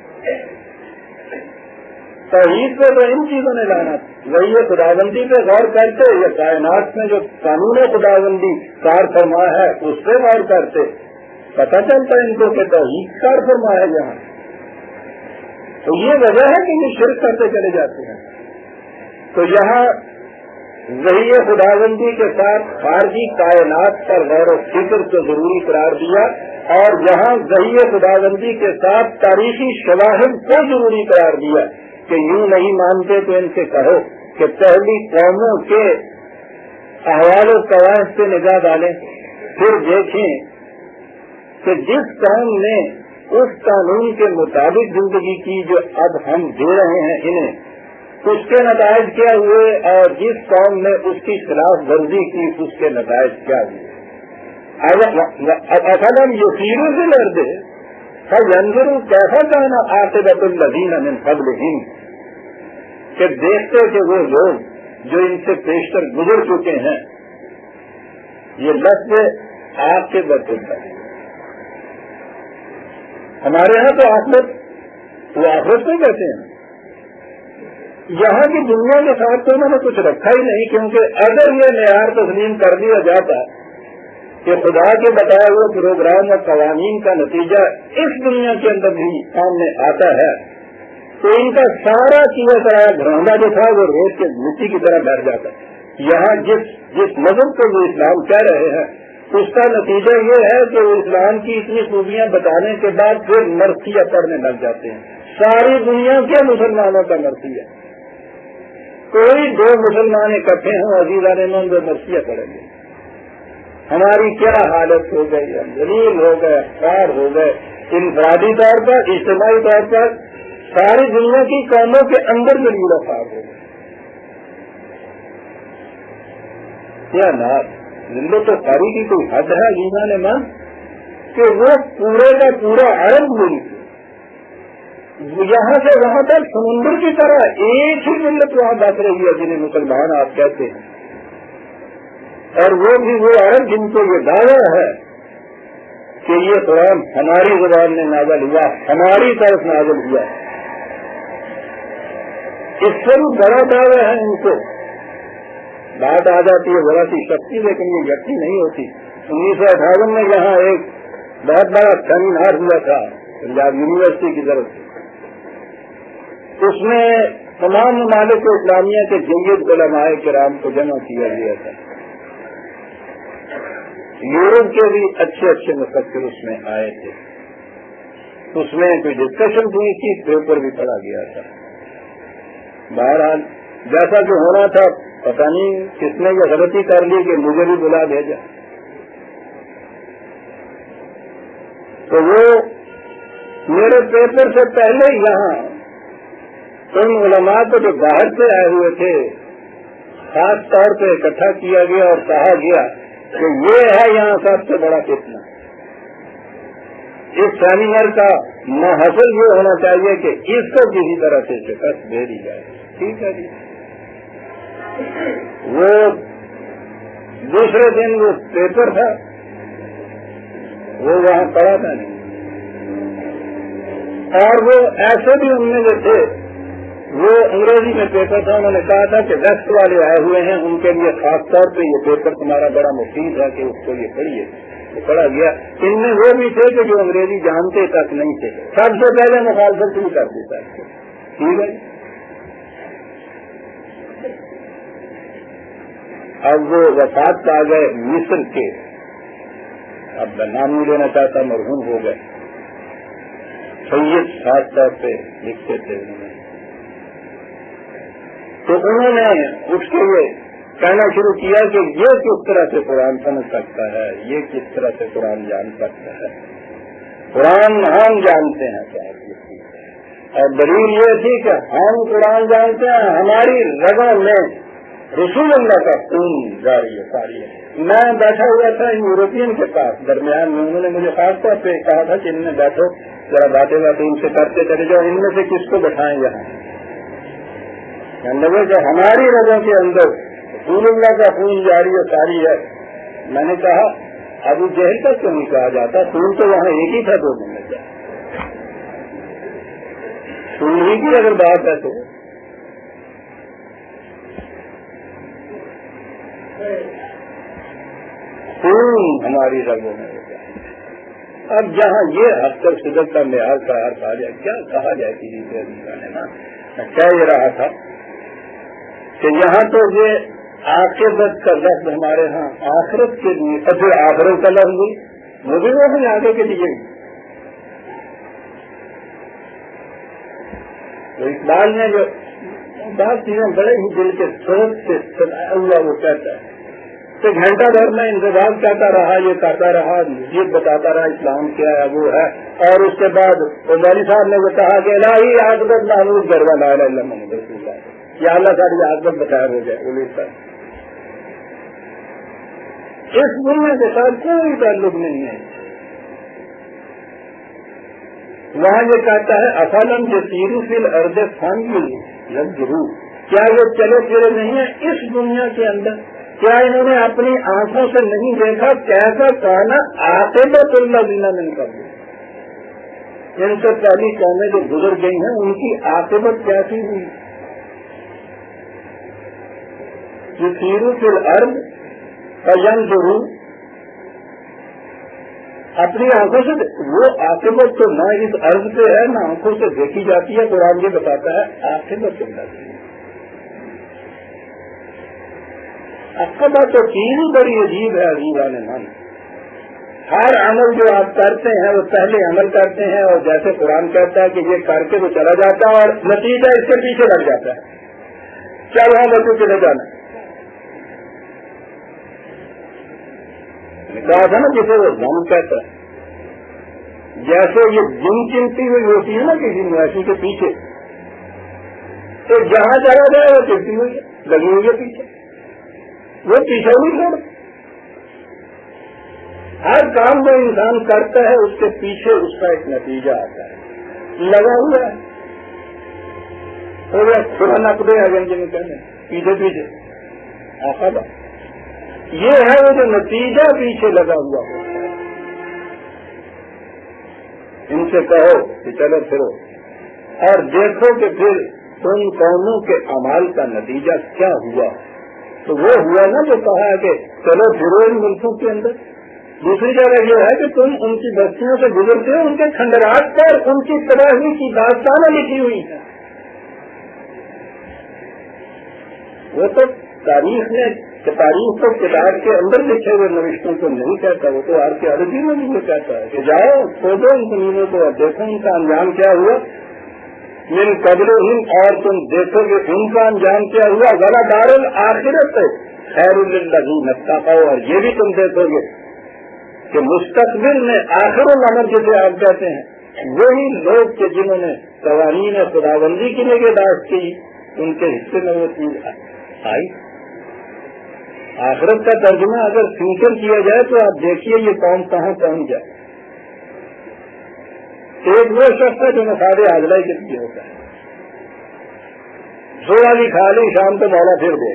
توحید کو تو ان چیزوں نے لانا وہی یہ خداوندی پہ غور کرتے یا کائنات میں جو قانون خداوندی کار فرما ہے اس پہ غور کرتے. پتہ چلتا ان کو کہ توحید کار فرما ہے یہاں. تو یہ وجہ ہے کہ یہ شرک کرتے چلے جاتے ہیں. تو یہاں وہی خداوندی کے ساتھ خارجی کائنات پر غور و فکر کو ضروری قرار دیا اور یہاں وہی خداوندی کے ساتھ تاریخی شواہد کو ضروری قرار دیا کہ یوں نہیں مانتے تو ان سے کہو کہ پہلی قوموں کے احوال و قواعد سے نگاہ ڈالیں. پھر دیکھیں کہ جس قوم نے اس قانون کے مطابق زندگی کی جو اب ہم دے رہے ہیں انہیں اس کے نتائج کیا ہوئے اور جس قوم نے اس کی خلاف ورزی کی اس کے نتائج کیا ہوئے. اصل ہم یقین سے لڑتے فَيَنْظُرُوا كَيْفَ كَانَ عَاقِبَةُ الَّذِينَ مِنْ قَبْلِهِمْ کہ دیکھتے کہ وہ لوگ جو ان سے پیشتر گزر چکے ہیں. یہ لفظ عاقبۃ اللہ. ہمارے یہاں تو آخرت وہ آخرت کو کہتے ہیں. یہاں کی دنیا کے ساتھ تو انہوں نے کچھ رکھا ہی نہیں کیونکہ اگر یہ معیار تسلیم کر دیا جاتا کہ خدا کے بتائے ہوئے پروگرام اور قوانین کا نتیجہ اس دنیا کے اندر بھی سامنے آتا ہے تو ان کا سارا چیزیں طرح گھرانا جو تھا وہ ریت کے مٹی کی طرح بیٹھ جاتا. یہاں جس جس مذہب کو وہ اسلام کہہ رہے ہیں اس کا نتیجہ یہ ہے کہ وہ اسلام کی اتنی خوبیاں بتانے کے بعد پھر مرثیہ پڑھنے لگ جاتے ہیں. ساری دنیا کے مسلمانوں کا مرثیہ. کوئی دو مسلمان اکٹھے ہوں عزیزان من وہ مرثیہ پڑھیں گے. ہماری کیا حالت ہو گئی. ہم ذلیل ہو گئے خوار ہو گئے انفرادی طور پر اجتماعی طور پر ساری دنیا کی قوموں کے اندر ذلیل خوار ہو گئے. کیا نات زندہ تو ساری کی کوئی حد ہے عزیزان من کہ وہ پورے کا پورا عرب ملک یہاں سے وہاں تک سمندر کی طرح ایک ہی ملت وہاں بس رہی ہے جنہیں مسلمان آپ کہتے ہیں. اور وہ بھی وہ عرب جن کو یہ دعویٰ ہے کہ یہ قرآن ہماری زبان میں نازل ہوا ہماری طرف نازل ہوا. اس سے بھی بڑا دعویٰ ہے ان کو. بات آ جاتی ہے ذرا سی شکتی لیکن یہ یقین نہیں ہوتی. انیس سو اٹھاون میں یہاں ایک بہت بڑا سیمینار ہوا تھا پنجاب یونیورسٹی کی طرف سے. اس میں تمام ممالک اسلامیہ کے جید علماء کرام کو جمع کیا گیا تھا. یورپ کے بھی اچھے اچھے مفکر اس میں آئے تھے. اس میں کوئی ڈسکشن ہوئی تھی پیپر بھی پڑھا گیا تھا. بہرحال جیسا کہ ہونا تھا پتہ نہیں کس نے یہ غلطی کر لی کہ مجھے بھی بلا بھیجا. تو وہ میرے پیپر سے پہلے یہاں ان علماء کو جو باہر سے آئے ہوئے تھے خاص طور پہ اکٹھا کیا گیا اور کہا گیا کہ یہ ہے یہاں سب سے بڑا فتنہ. اس سیمینار کا محصل یہ ہونا چاہیے کہ اس کو کسی طرح سے شکست دے دی جائے. ٹھیک ہے جی. وہ دوسرے دن وہ پیپر تھا وہ وہاں پڑھا تھا نہیں. اور وہ ایسے بھی ان میں جو تھے وہ انگریزی میں پیپر تھا. انہوں نے کہا تھا کہ ویسٹ والے آئے ہوئے ہیں ان کے لیے خاص طور پہ یہ پیپر تمہارا بڑا مفید ہے کہ اس کو یہ پڑھیے. وہ پڑھا گیا. ان میں وہ بھی تھے کہ جو انگریزی جانتے تک نہیں تھے. سب سے پہلے مخالفت شروع کر دیتا ہے. ٹھیک ہے. اب وہ وفات پا گئے مصر کے، اب نام نہیں لینا چاہتا، مرحوم ہو گئے، سید خاص طور پہ لکھتے تھے انہوں نے، تو انہوں نے اٹھ کے یہ کہنا شروع کیا کہ یہ کس طرح سے قرآن سمجھ سکتا ہے، یہ کس طرح سے قرآن جان سکتا ہے، قرآن ہم جانتے ہیں کیا، اور دلیل یہ تھی کہ ہم قرآن جانتے ہیں، ہماری رگوں میں رسول اللہ کا خون جاری ہے ساری ہے۔ میں بیٹھا ہوا تھا یورپین کے پاس درمیان میں، انہوں نے مجھے خاص طور پہ کہا تھا کہ ان میں بیٹھو ذرا باتیں باتیں ان سے کرتے چلے جاؤ، ان میں سے کس کو بٹھائیں یہاں، لگے کہ ہماری رگوں کے اندر رسول اللہ کا خون جاری ہے ساری ہے۔ میں نے کہا ابو جہل کا کیوں نہیں کہا جاتا، خون تو وہاں ایک ہی تھا دو مہینے کا، خون ہی کی اگر بات ہے تو خون ہماری رگوں میں ہوتا ہے۔ اب جہاں یہ حد تک صدق کا معیار قرار پا جائے، کیا کہا جائے کسی سے نے نا، کہہ یہ رہا تھا کہ یہاں تو یہ عاقبت کا لفظ ہمارے ہاں آخرت کے لیے، پھر آخرت کا لفظ بھی وہ بھی وہ بھی آگے کے لیے، تو اقبال نے جو بات چیزیں بڑے ہی دل کے سوچ سے سنایا ہوا وہ کہتا ہے کہ گھنٹہ بھر میں انتظار کرتا رہا، یہ کرتا رہا، یہ بتاتا رہا اسلام کیا ہے وہ ہے، اور اس کے بعد مولوی صاحب نے وہ کہا کہ الہی عاقبت محمود گروا لا الہ الا محمد رسول اللہ، یا اللہ ساری عاقبت بتایا ہو جائے بولے صاحب۔ اس دنیا کے ساتھ کوئی تعلق نہیں ہے۔ وہاں یہ کہتا ہے افلم جو تیرو فی الارض فانظر ضرور، کیا وہ چلے پھرے نہیں ہے اس دنیا کے اندر، کیا انہوں نے اپنی آنکھوں سے نہیں دیکھا کیسا کہنا عاقبت الذین من قبلہم، ان سے پہلی قومیں جو گزر گئی ہیں ان کی عاقبت کیسی ہوئی۔ یسیروا فی الارض فینظروا، اپنی آنکھوں سے وہ عاقبت تو نہ اس عرض پہ ہے نہ آنکھوں سے دیکھی جاتی ہے، قرآن یہ بتاتا ہے عاقبت اللہ کی۔ عقبہ تو چیز ہی بڑی عجیب ہے عزیزان من، ہر عمل جو آپ کرتے ہیں وہ پہلے عمل کرتے ہیں، اور جیسے قرآن کہتا ہے کہ یہ کر کے وہ چلا جاتا ہے اور نتیجہ اس کے پیچھے لگ جاتا ہے، کیا وہاں بچوں چلے جانا کہا تھا نا جسے وہ دم کہتا ہے، جیسے یہ دم چنتی ہوئی ہوتی ہے نا کسی مویشی کے پیچھے، تو جہاں چلا جائے وہ چنتی ہوئی ہے لگی ہوئی ہے پیچھے، وہ پیچھے نہیں چھوڑ، ہر کام جو انسان کرتا ہے اس کے پیچھے اس کا ایک نتیجہ آتا ہے، لگا ہوا ہے، اور تھوڑا نقدے ہے گنج میں کہنے پیچھے پیچھے آخر یہ ہے وہ جو نتیجہ پیچھے لگا ہوا ہوتا ہے۔ ان سے کہو کہ چلو پھرو اور دیکھو کہ پھر ان قوموں کے اعمال کا نتیجہ کیا ہوا، تو وہ ہوا نا جو کہا ہے کہ چلو پھرو ان ملکوں کے اندر۔ دوسری جگہ یہ ہے کہ تم ان کی بستیوں سے گزرتے ہو، ان کے کھنڈرات پر ان کی تباہی کی داستانیں لکھی ہوئی ہیں، وہ تو تاریخ نے تاریخ کو کتاب کے اندر لکھے ہوئے نوشتوں کو نہیں کہتا، وہ تو آرکیالوجی میں بھی یہ کہتا ہے کہ جاؤ کھودو ان زمینوں کو اور دیکھو ان کا انجام کیا ہوا، من قبلہم، اور تم دیکھو گے ان کا انجام کیا ہوا، ولدار الآخرۃ خیر للذین اتقوا، اور یہ بھی تم دیکھو گے کہ مستقبل میں آخر الامر جسے آپ کہتے ہیں وہی لوگ کہ جنہوں نے قوانین خداوندی کی نگہداشت کی ان کے حصے میں وہ چیز آئی۔ آخرت کا ترجمہ اگر فیوچر کیا جائے تو آپ دیکھیے یہ قوم کہاں پہنچ جائے۔ ایک وہ شخص ہے جو مساعد حاضلائی کے لیے ہوتا ہے، سوڑا بھی کھا لی شام کو مولا پھر دے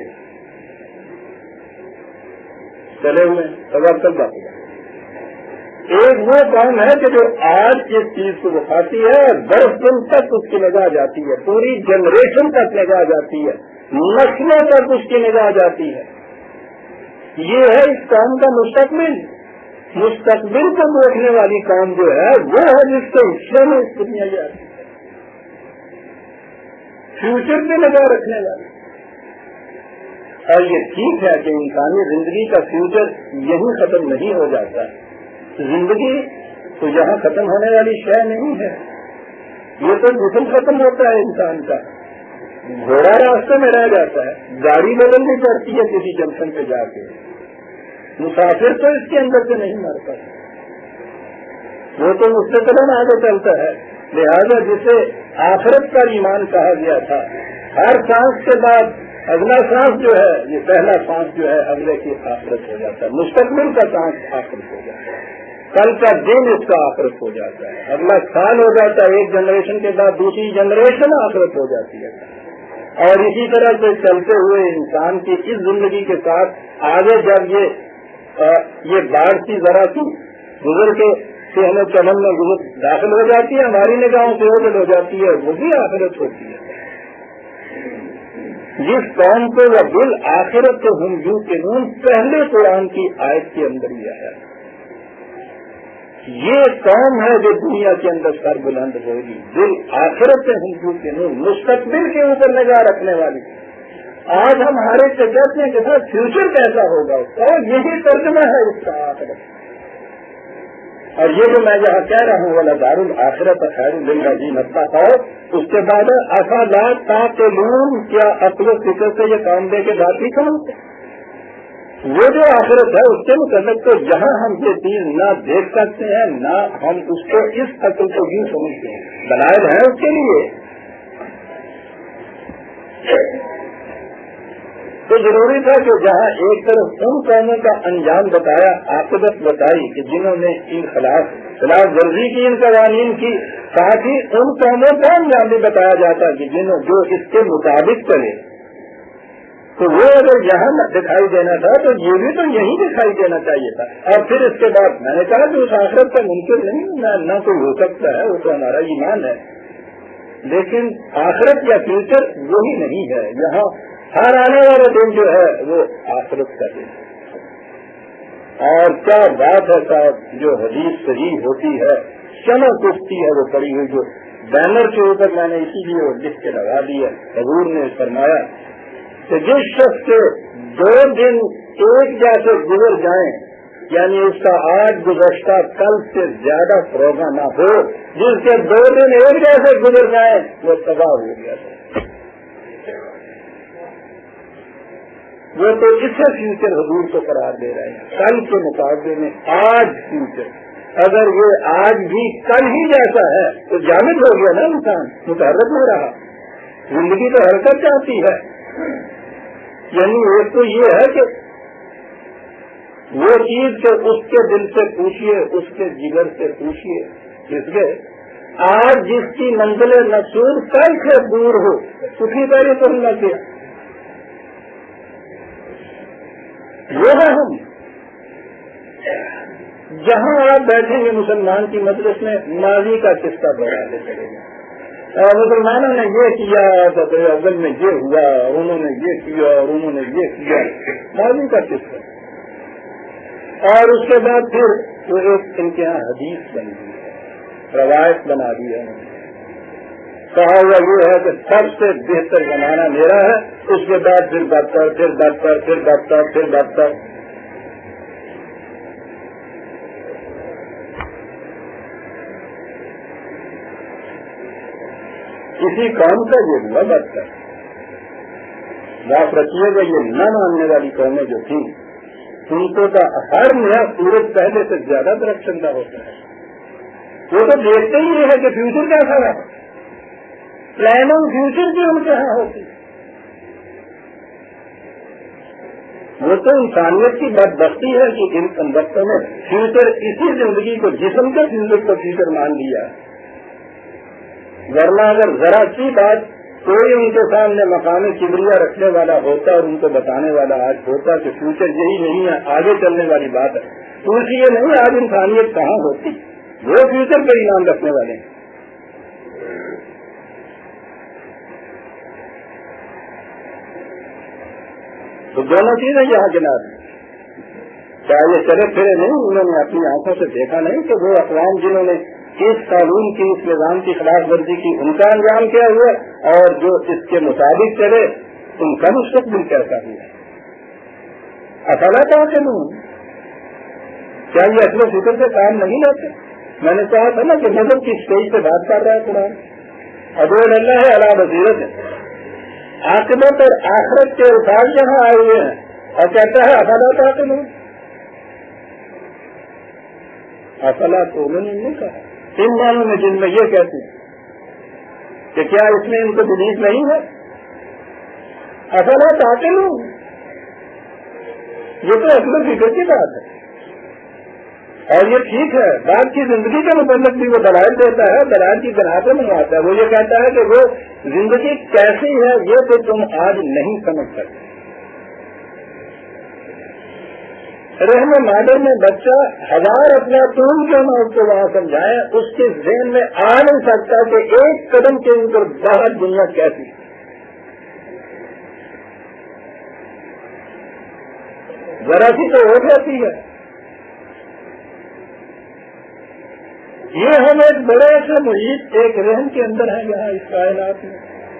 چلے ہوئے توکل بات۔ ایک وہ قوم ہے کہ جو آج اس چیز کو دکھاتی ہے اور برس دن تک اس کی نگاہ جاتی ہے، پوری جنریشن تک نگاہ جاتی ہے، نسلوں تک اس کی نگاہ جاتی ہے۔ یہ ہے اس قوم کا مستقبل۔ مستقبل کو دیکھنے والی قوم جو ہے وہ ہے جس کے حصے میں اس دنیا جاتی ہے، فیوچر پہ نگاہ رکھنے والی۔ اور یہ ٹھیک ہے کہ انسانی زندگی کا فیوچر یہیں ختم نہیں ہو جاتا. زندگی تو یہاں ختم ہونے والی شے نہیں ہے. یہ تو جسم ختم ہوتا ہے انسان کا, گھوڑا راستے میں رہ جاتا ہے, گاڑی بدلنی پڑتی ہے کسی جنکشن پہ جا کے, مسافر تو اس کے اندر سے نہیں مرتا, وہ تو مستقلاً آگے چلتا ہے. لہذا جسے آخرت کا ایمان کہا گیا تھا, ہر سانس کے بعد اگلا سانس جو ہے, یہ پہلا سانس جو ہے اگلے کی آخرت ہو جاتا ہے, مستقبل کا سانس آخرت ہو جاتا ہے, کل کا دن اس کا آخرت ہو جاتا ہے, اگلا سال ہو جاتا ہے, ایک جنریشن کے بعد دوسری جنریشن آخرت ہو جاتی ہے. اور اسی طرح سے چلتے ہوئے انسان کی اس زندگی کے ساتھ آگے جب یہ یہ باڑھ کی ذرا سی گزر کے ہمیں چمن میں گزر داخل ہو جاتی ہے, ہماری نگاہوں سے اوجل ہو جاتی ہے, وہ بھی آخرت ہوتی ہے. جس قوم کو وہ دل آخرت سے ہم یوں کے نون پہلے قرآن کی آیت کے اندر ہی آیا, یہ قوم ہے جو دنیا کے اندر سر بلند ہوگی, دل آخرت سے ہم یوں کے نون, مستقبل کے اوپر نگاہ رکھنے والی. آج ہم ہمارے سے کہتے ہیں کہ سر فیوچر کیسا ہوگا, اور یہی ترجمہ ہے اس کا آخرت. اور یہ جو میں یہاں کہہ رہا ہوں والا دار الآخرت خیر للذین اتقوا, اس کے بعد افلا تعقلون, کیا عقل و فکر سے یہ کام دے کے بات ہی کروں. وہ جو آخرت ہے اس کے متعلق تو جہاں ہم یہ چیز نہ دیکھ سکتے ہیں نہ ہم اس کو اس عقل کو یوں سمجھتے ہیں, دلائل ہیں اس کے لیے. تو ضروری تھا کہ جہاں ایک طرف ان قوموں کا انجام بتایا, عاقبت بتائی کہ جنہوں نے ان خلاف خلاف ورزی کی, ان قوانین کی, ساتھ ہی ان قوموں کا انجام بھی بتایا جاتا کہ جنہوں جو اس کے مطابق چلے. تو وہ اگر یہاں دکھائی دینا تھا تو یہ بھی تو یہی دکھائی دینا چاہیے تھا. اور پھر اس کے بعد میں نے کہا کہ اس آخرت کا ممکن نہیں, نہ کوئی ہو سکتا ہے, وہ تو ہمارا ایمان ہے, لیکن آخرت یا فیوچر وہی نہیں ہے. یہاں ہر آنے والا دن جو ہے وہ آخرت کا دن. اور کیا بات ہے صاحب, جو حدیث صحیح ہوتی ہے, شمع کشتی ہے وہ پڑی ہوئی, جو بینر کے اوپر میں نے اسی لیے وہ لکھ کے لگا دی ہے. حضور نے فرمایا کہ جس شخص کے دو دن ایک جیسے گزر جائیں, یعنی اس کا آج گزشتہ کل سے زیادہ فروغہ نہ ہو, جس کے دو دن ایک جیسے گزر جائیں وہ تباہ ہو گیا تھا. وہ تو اس سے فیوچر حضور کو قرار دے رہے ہیں, کل کے مقابلے میں آج فیوچر. اگر یہ آج بھی کل ہی جیسا ہے تو جامد ہو گیا نا انسان, متحرک ہو رہا. زندگی تو حرکت چاہتی ہے. یعنی ایک تو یہ ہے کہ وہ چیز کہ اس کے دل سے پوچھیے, اس کے جگر سے پوچھیے, اس کے آج جس کی منزل نصور کل سے دور ہو, سکھی پہلے تو نہ کیا. وہ ہے ہم. جہاں آپ بیٹھیں گے مسلمان کی مجلس میں, ماضی کا قصہ بڑھاتے چلے گا, اور مسلمانوں نے یہ کیا, اول میں یہ ہوا, انہوں نے یہ کیا, اور انہوں نے یہ کیا, ماضی کا قصہ. اور اس کے بعد پھر وہ ایک ان کے یہاں حدیث بن گئی ہے, روایت بنا دی ہے. کہا ہوا یہ ہے کہ سب سے بہتر زمانہ میرا ہے, اس کے بعد پھر بدتر, پھر بدتر, پھر بدتر, پھر بدتر. کسی قوم کا یہ ہوا بدتر. بات رکھیے گا, یہ نہ ماننے والی قومیں جو تھیں ان کو کا ہر نیا سورج پہلے سے زیادہ درخشندہ ہوتا ہے. وہ تو دیکھتے ہی یہ ہے کہ فیوچر کیسا رہا, پلاننگ فیوچر کی ان کے یہاں ہوتی. وہ تو انسانیت کی بدبختی ہے کہ ان وقتوں میں فیوچر اسی زندگی کو, جسم کے فیوچر کو فیوچر مان لیا. ورنہ اگر ذرا سی بات کوئی ان کے سامنے مقام کبریا رکھنے والا ہوتا اور ان کو بتانے والا آج ہوتا کہ فیوچر یہی نہیں ہے, آگے چلنے والی بات ہے, تو اس لیے نہیں آج انسانیت کہاں ہوتی. وہ فیوچر پہ ایمان رکھنے والے ہیں. تو دونوں چیزیں یہاں گنا دی. کیا یہ چلے پھرے نہیں, انہوں نے اپنی آنکھوں سے دیکھا نہیں کہ وہ اقوام جنہوں نے اس قانون کی, اس نظام کی خلاف ورزی کی, ان کا انجام کیا ہوا, اور جو اس کے مطابق چلے ان کا مستقبل کیسا ہوا. افلا تعقلون، کیا یہ اصل فکر سے کام نہیں لیتے؟ میں نے کہا تھا نا کہ مذہب کی اسٹیج سے بات کر رہا ہے قرآن. ادعو اللہ ہے علی بصیرت ہے. عاقبت اور آخرت کے الفاظ یہاں آئے ہوئے ہیں اور کہتا ہے افلا تعقلون. افلا تعقلون نہیں کہا ان معنوں میں جن میں یہ کہتے ہیں کہ کیا اس میں ان کو بلیف نہیں ہے؟ افلا تعقلون، یہ تو اصل فکر کی بات ہے. اور یہ ٹھیک ہے، بات کی زندگی کے متعلق بھی وہ دلائل دیتا ہے، دلائل کی بنا پہ منگواتا ہے. وہ یہ کہتا ہے کہ وہ زندگی کیسی ہے یہ تو تم آج نہیں سمجھ سکتے. رحم مادر میں بچہ ہزار اپنا تم کیوں نہ اس کو وہاں سمجھائے، اس کے ذہن میں آ نہیں سکتا کہ ایک قدم کے اوپر باہر دنیا کیسی. ذرا سی تو ہو جاتی ہے. یہ ہم ایک بڑے سے محیط ایک رحم کے اندر ہیں یہاں اس کائنات میں.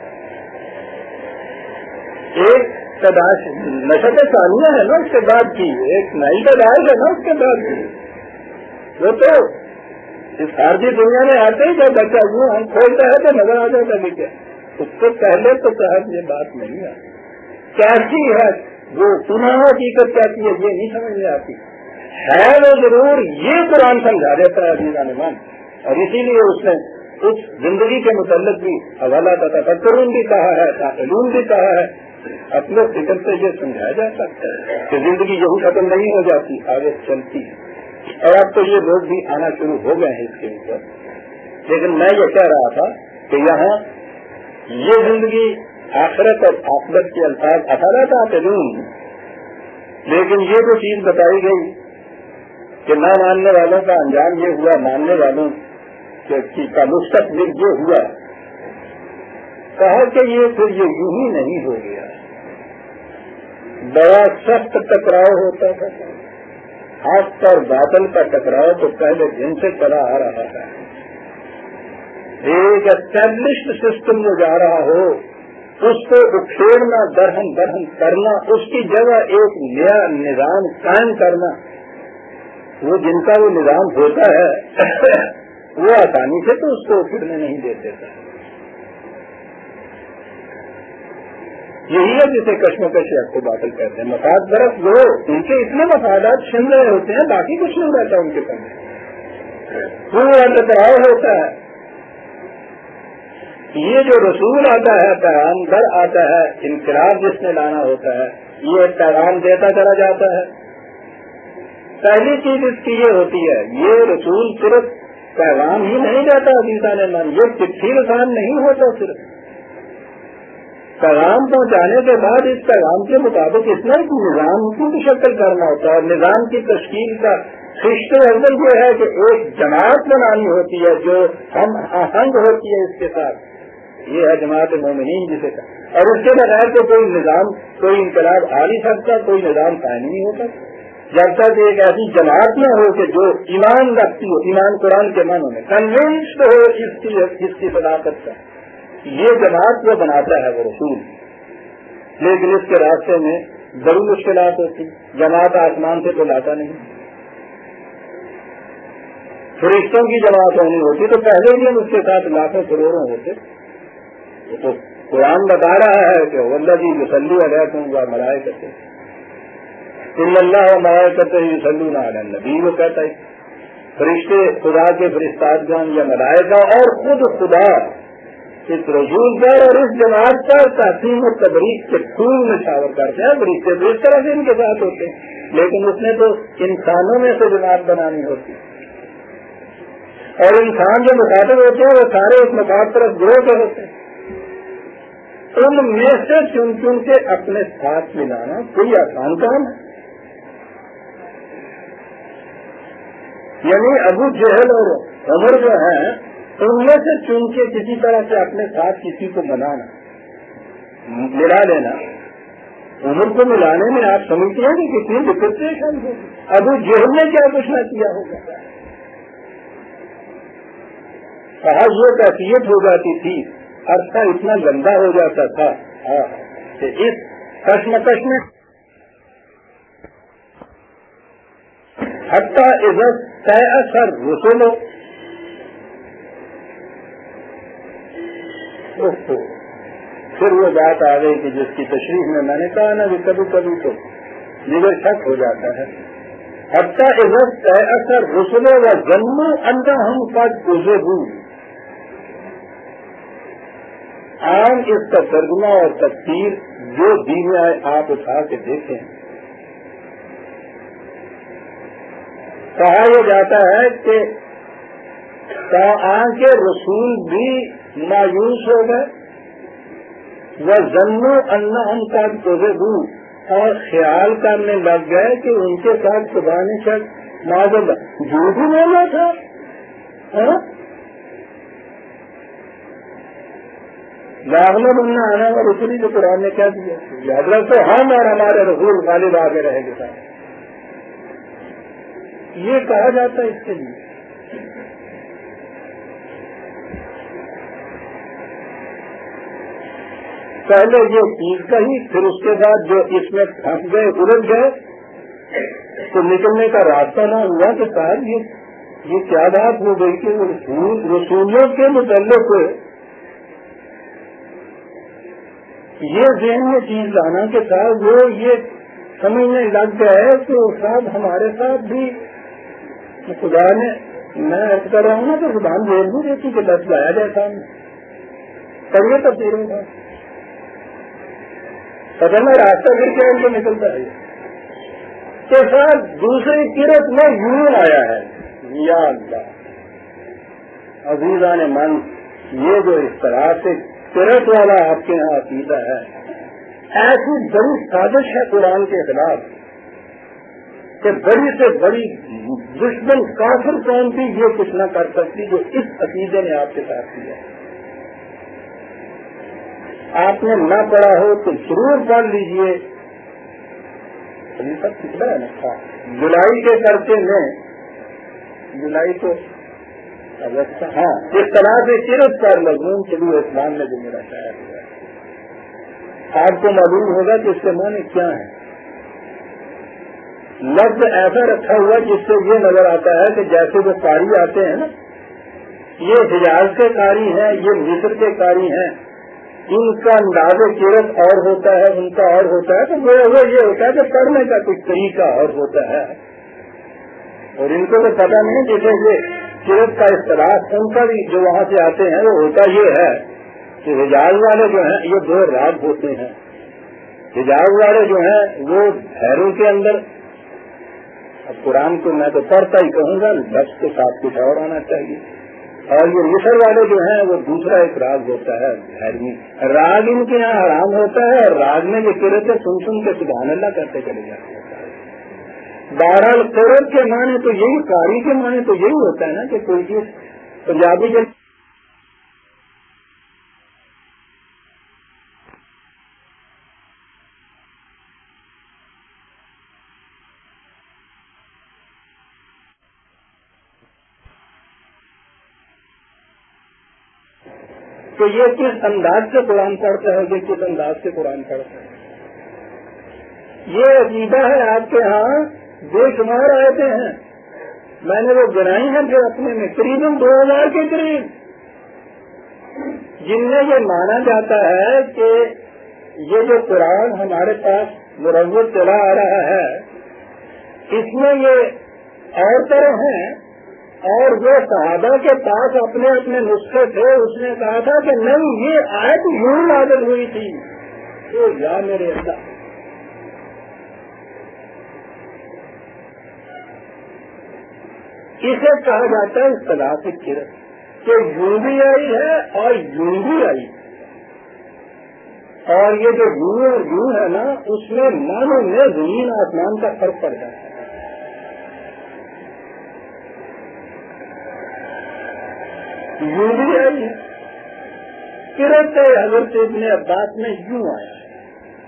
ایک تداش نشت ثانیہ ہے نا اس کے بعد کی، ایک نئی تداش ہے نا اس کے بعد کی. وہ تو اس خارجی دنیا میں آتے ہی جب بچہ یوں ہم کھولتا ہے تو نظر آ جاتا ہے کہ اس سے پہلے تو صاحب یہ بات نہیں آتی. کیسی ہے وہ سنا حقیقت کہتی ہے یہ نہیں سمجھ میں آتی ہے. وہ ضرور یہ قرآن سمجھا دیتا ہے عزیزان مان. اور اسی لیے اس نے اس زندگی کے متعلق بھی حوالہ کا تفکرون بھی کہا ہے، تعقلون بھی کہا ہے. اپنے فکر سے یہ سمجھایا جا سکتا ہے کہ زندگی یہی ختم نہیں ہو جاتی، آگے چلتی ہے. اور اب تو یہ لوگ بھی آنا شروع ہو گئے ہیں اس کے اوپر. لیکن میں یہ کہہ رہا تھا کہ یہاں یہ زندگی آخرت اور عاقبت کے الفاظ افلا تعقلون، لیکن یہ جو چیز بتائی گئی کہ نہ ماننے والوں کا انجام یہ ہوا، ماننے والوں کا مستقبل یہ ہوا، کہا کہ یہ پھر یہ یوں ہی نہیں ہو گیا. بڑا سخت ٹکراؤ ہوتا تھا، حق اور باطل کا ٹکراؤ تو پہلے دن سے چلا آ رہا ہے. ایک اسٹیبلشڈ سسٹم میں جا رہا ہو اس کو اکھیڑنا، درہم درہم کرنا، اس کی جگہ ایک نیا نظام قائم کرنا، وہ جن کا وہ نظام ہوتا ہے وہ آسانی سے تو اس کو اکھڑنے نہیں دیتے تھے. یہی ہے جسے کشمکش حق کو باطل کہتے ہیں. مفاد برف وہ ان کے اتنے مفادات چھن رہے ہوتے ہیں، باقی کچھ نہیں رہتا ان کے پاس. پورا ٹکراؤ ہوتا ہے. یہ جو رسول آتا ہے، پیغام در آتا ہے، انقلاب جس نے لانا ہوتا ہے، یہ پیغام دیتا چلا جاتا ہے. پہلی چیز اس کی یہ ہوتی ہے، یہ رسول صرف پیغام ہی نہیں دیتا عزیزان من، یہ چٹھی رسان نہیں ہوتا. صرف پیغام پہنچانے کے بعد اس پیغام کے مطابق اس میں نظام کی شکل کرنا ہوتا ہے. اور نظام کی تشکیل کا خشت اول یہ ہے کہ ایک جماعت بنانی ہوتی ہے جو ہم آہنگ ہوتی ہے اس کے ساتھ. یہ ہے جماعت مومنین جسے کا. اور اس کے بغیر تو کوئی نظام، کوئی انقلاب آ نہیں سکتا، کوئی نظام قائم نہیں ہوتا جب تک ایک ایسی جماعت نہ ہو کہ جو ایمان رکھتی ہو، ایمان قرآن کے معنوں میں کنوینسڈ ہو اس کی اس کی صداقت کا. یہ جماعت وہ بناتا ہے وہ رسول. لیکن اس کے راستے میں بڑی مشکلات ہوتی. جماعت آسمان سے تو لاتا نہیں. فرشتوں کی جماعت ہونی ہوتی تو پہلے ہی اس کے ساتھ لاکھوں کروڑوں ہوتے. تو قرآن بتا رہا ہے کہ والذی یصلی علیکم و ملائکتہ ان اللہ و ملائکتہ یصلون علی النبی. وہ کہتا ہے فرشتے خدا کے فرشتگان یا ملائکہ اور خود خدا اس رسول پر اور اس جماعت پر تحسین و تبریک کے پھول میں شاور کرتے ہیں. فرشتے تو اس طرح سے ان کے ساتھ ہوتے ہیں، لیکن اس نے تو انسانوں میں سے جماعت بنانی ہوتی. اور انسان جو مخاطب ہوتے ہیں وہ سارے اس مقام طرف گروہ کے ہوتے ہیں. ان میں سے چن چن کے اپنے ساتھ ملانا کوئی آسان کام ہے؟ یعنی ابو جہل اور عمر جو ہیں ان میں سے چن کے کسی طرح سے اپنے ساتھ کسی کو بنانا، ملا لینا. عمر کو ملانے میں آپ سمجھتے ہیں کہ کتنی دقت پیش آئی ہوگی. ابو جہل نے کیا کچھ نہ کیا ہوگا. کہا یہ کیفیت ہو جاتی تھی، عرصہ اتنا گندا ہو جاتا تھا کہ اس کشمکش میں حتی اذا استیأس الرسل. پھر وہ بات آ گئی کہ جس کی تشریح میں میں نے کہا نا کہ کبھی کبھی تو دیگر شک ہو جاتا ہے. حتی اذا استیأس الرسل وظنوا انہم قد کذبوا. عام اس کا ترجمہ اور تفسیر جو دین آئے آپ اٹھا کے دیکھیں. کہا یہ جاتا ہے کہ آن کے رسول بھی مایوس ہو گئے وہ ظنوا انہم قد کذبوا، اور خیال کرنے لگ گئے کہ ان کے ساتھ خدا نے شاید معاذ اللہ جھوٹ ہی بولا تھا. لاغلب انہیں آنا اور رسولی جو قرآن نے کیا دیا حضرت تو ہم اور ہمارے رسول غالب آگے رہے گے ساتھ. یہ کہا جاتا ہے اس کے لیے. پہلے یہ چیز کہی، پھر اس کے بعد جو اس میں پھنس گئے الجھ گئے تو نکلنے کا راستہ نہ ہوا کہ صاحب یہ یہ کیا بات ہو گئی کہ رسول رسولوں کے متعلق یہ ذہن میں چیز لانا کہ صاحب وہ یہ سمجھنے لگ گئے کہ صاحب ہمارے ساتھ بھی خدا نے، میں ایسا کر رہا ہوں نا تو زبان بول بھی دیتی کہ دس لایا جائے سامنے کریے تبدیل ہوگا. پتہ میں راستہ پھر کیا ان کو نکلتا ہے کہ صاحب دوسری قرت میں یوں آیا ہے. یا اللہ عزیزان من، یہ جو اس طرح سے قرت والا آپ کے یہاں عقیدہ ہے، ایسی بڑی سازش ہے قرآن کے خلاف کہ بڑی سے بڑی دشمن کافر قوم بھی یہ کچھ نہ کر سکتی جو اس عقیدے نے آپ کے ساتھ کیا ہے. آپ نے نہ پڑھا ہو تو ضرور پڑھ لیجئے. سب پچھلا ہے نا جولائی کے کرتے میں جولائی کو اگست، ہاں اس طرح سے قرت پر مضمون چلو اسلام میں جو میرا شاعر ہوا ہے آپ کو معلوم ہوگا کہ اس کے معنی کیا ہے. لفظ ایسا رکھا ہوا جس سے یہ نظر آتا ہے کہ جیسے وہ قاری آتے ہیں نا، یہ حجاز کے قاری ہیں، یہ مصر کے قاری ہیں، ان کا انداز قرت اور ہوتا ہے، ان کا اور ہوتا ہے، تو وہ یہ ہوتا ہے کہ پڑھنے کا کچھ طریقہ اور ہوتا ہے. اور ان کو تو پتہ نہیں جیسے یہ قرت کا اصطلاح ان کا بھی جو وہاں سے آتے ہیں وہ ہوتا یہ ہے کہ حجاز والے جو ہیں یہ دو راگ ہوتے ہیں. حجاز والے جو ہیں وہ بھیروں کے اندر، اب قرآن کو میں تو پڑھتا ہی کہوں گا، لفظ کے ساتھ کچھ اور آنا چاہیے. اور یہ مصر والے جو ہیں وہ دوسرا ایک راگ ہوتا ہے بھیرمی. راگ ان کے یہاں حرام ہوتا ہے اور راگ میں یہ قرت سن سن کے سبحان اللہ کرتے چلے جاتے ہیں. بہرحال قرت کے معنی تو یہی، قاری کے معنی تو یہی ہوتا ہے نا کہ کوئی چیز پنجابی کے کہ یہ کس انداز سے قرآن پڑھتا ہے، یہ کس انداز سے قرآن پڑھتا ہے. یہ عقیدہ ہے آپ کے ہاں بے شمار آیتیں ہیں، میں نے وہ گنائی ہیں پھر اپنے میں قریب دو ہزار کے قریب، جن میں یہ مانا جاتا ہے کہ یہ جو قرآن ہمارے پاس مروت چلا آ رہا ہے اس میں یہ اور طرح ہیں، اور جو صحابہ کے پاس اپنے اپنے نسخے تھے اس نے کہا تھا کہ نہیں یہ آیت یوں نازل ہوئی تھی. تو یا میرے اللہ، اسے کہا جاتا ہے اصطلاح کی قرت کہ یوں بھی آئی ہے اور یوں بھی آئی. اور یہ جو یوں اور یوں ہے نا اس میں معنوں میں زمین آسمان کا فرق پڑ جاتا ہے. یوں بھی آئی ہے، قرت حضرت ابن عباس میں یوں آیا ہے،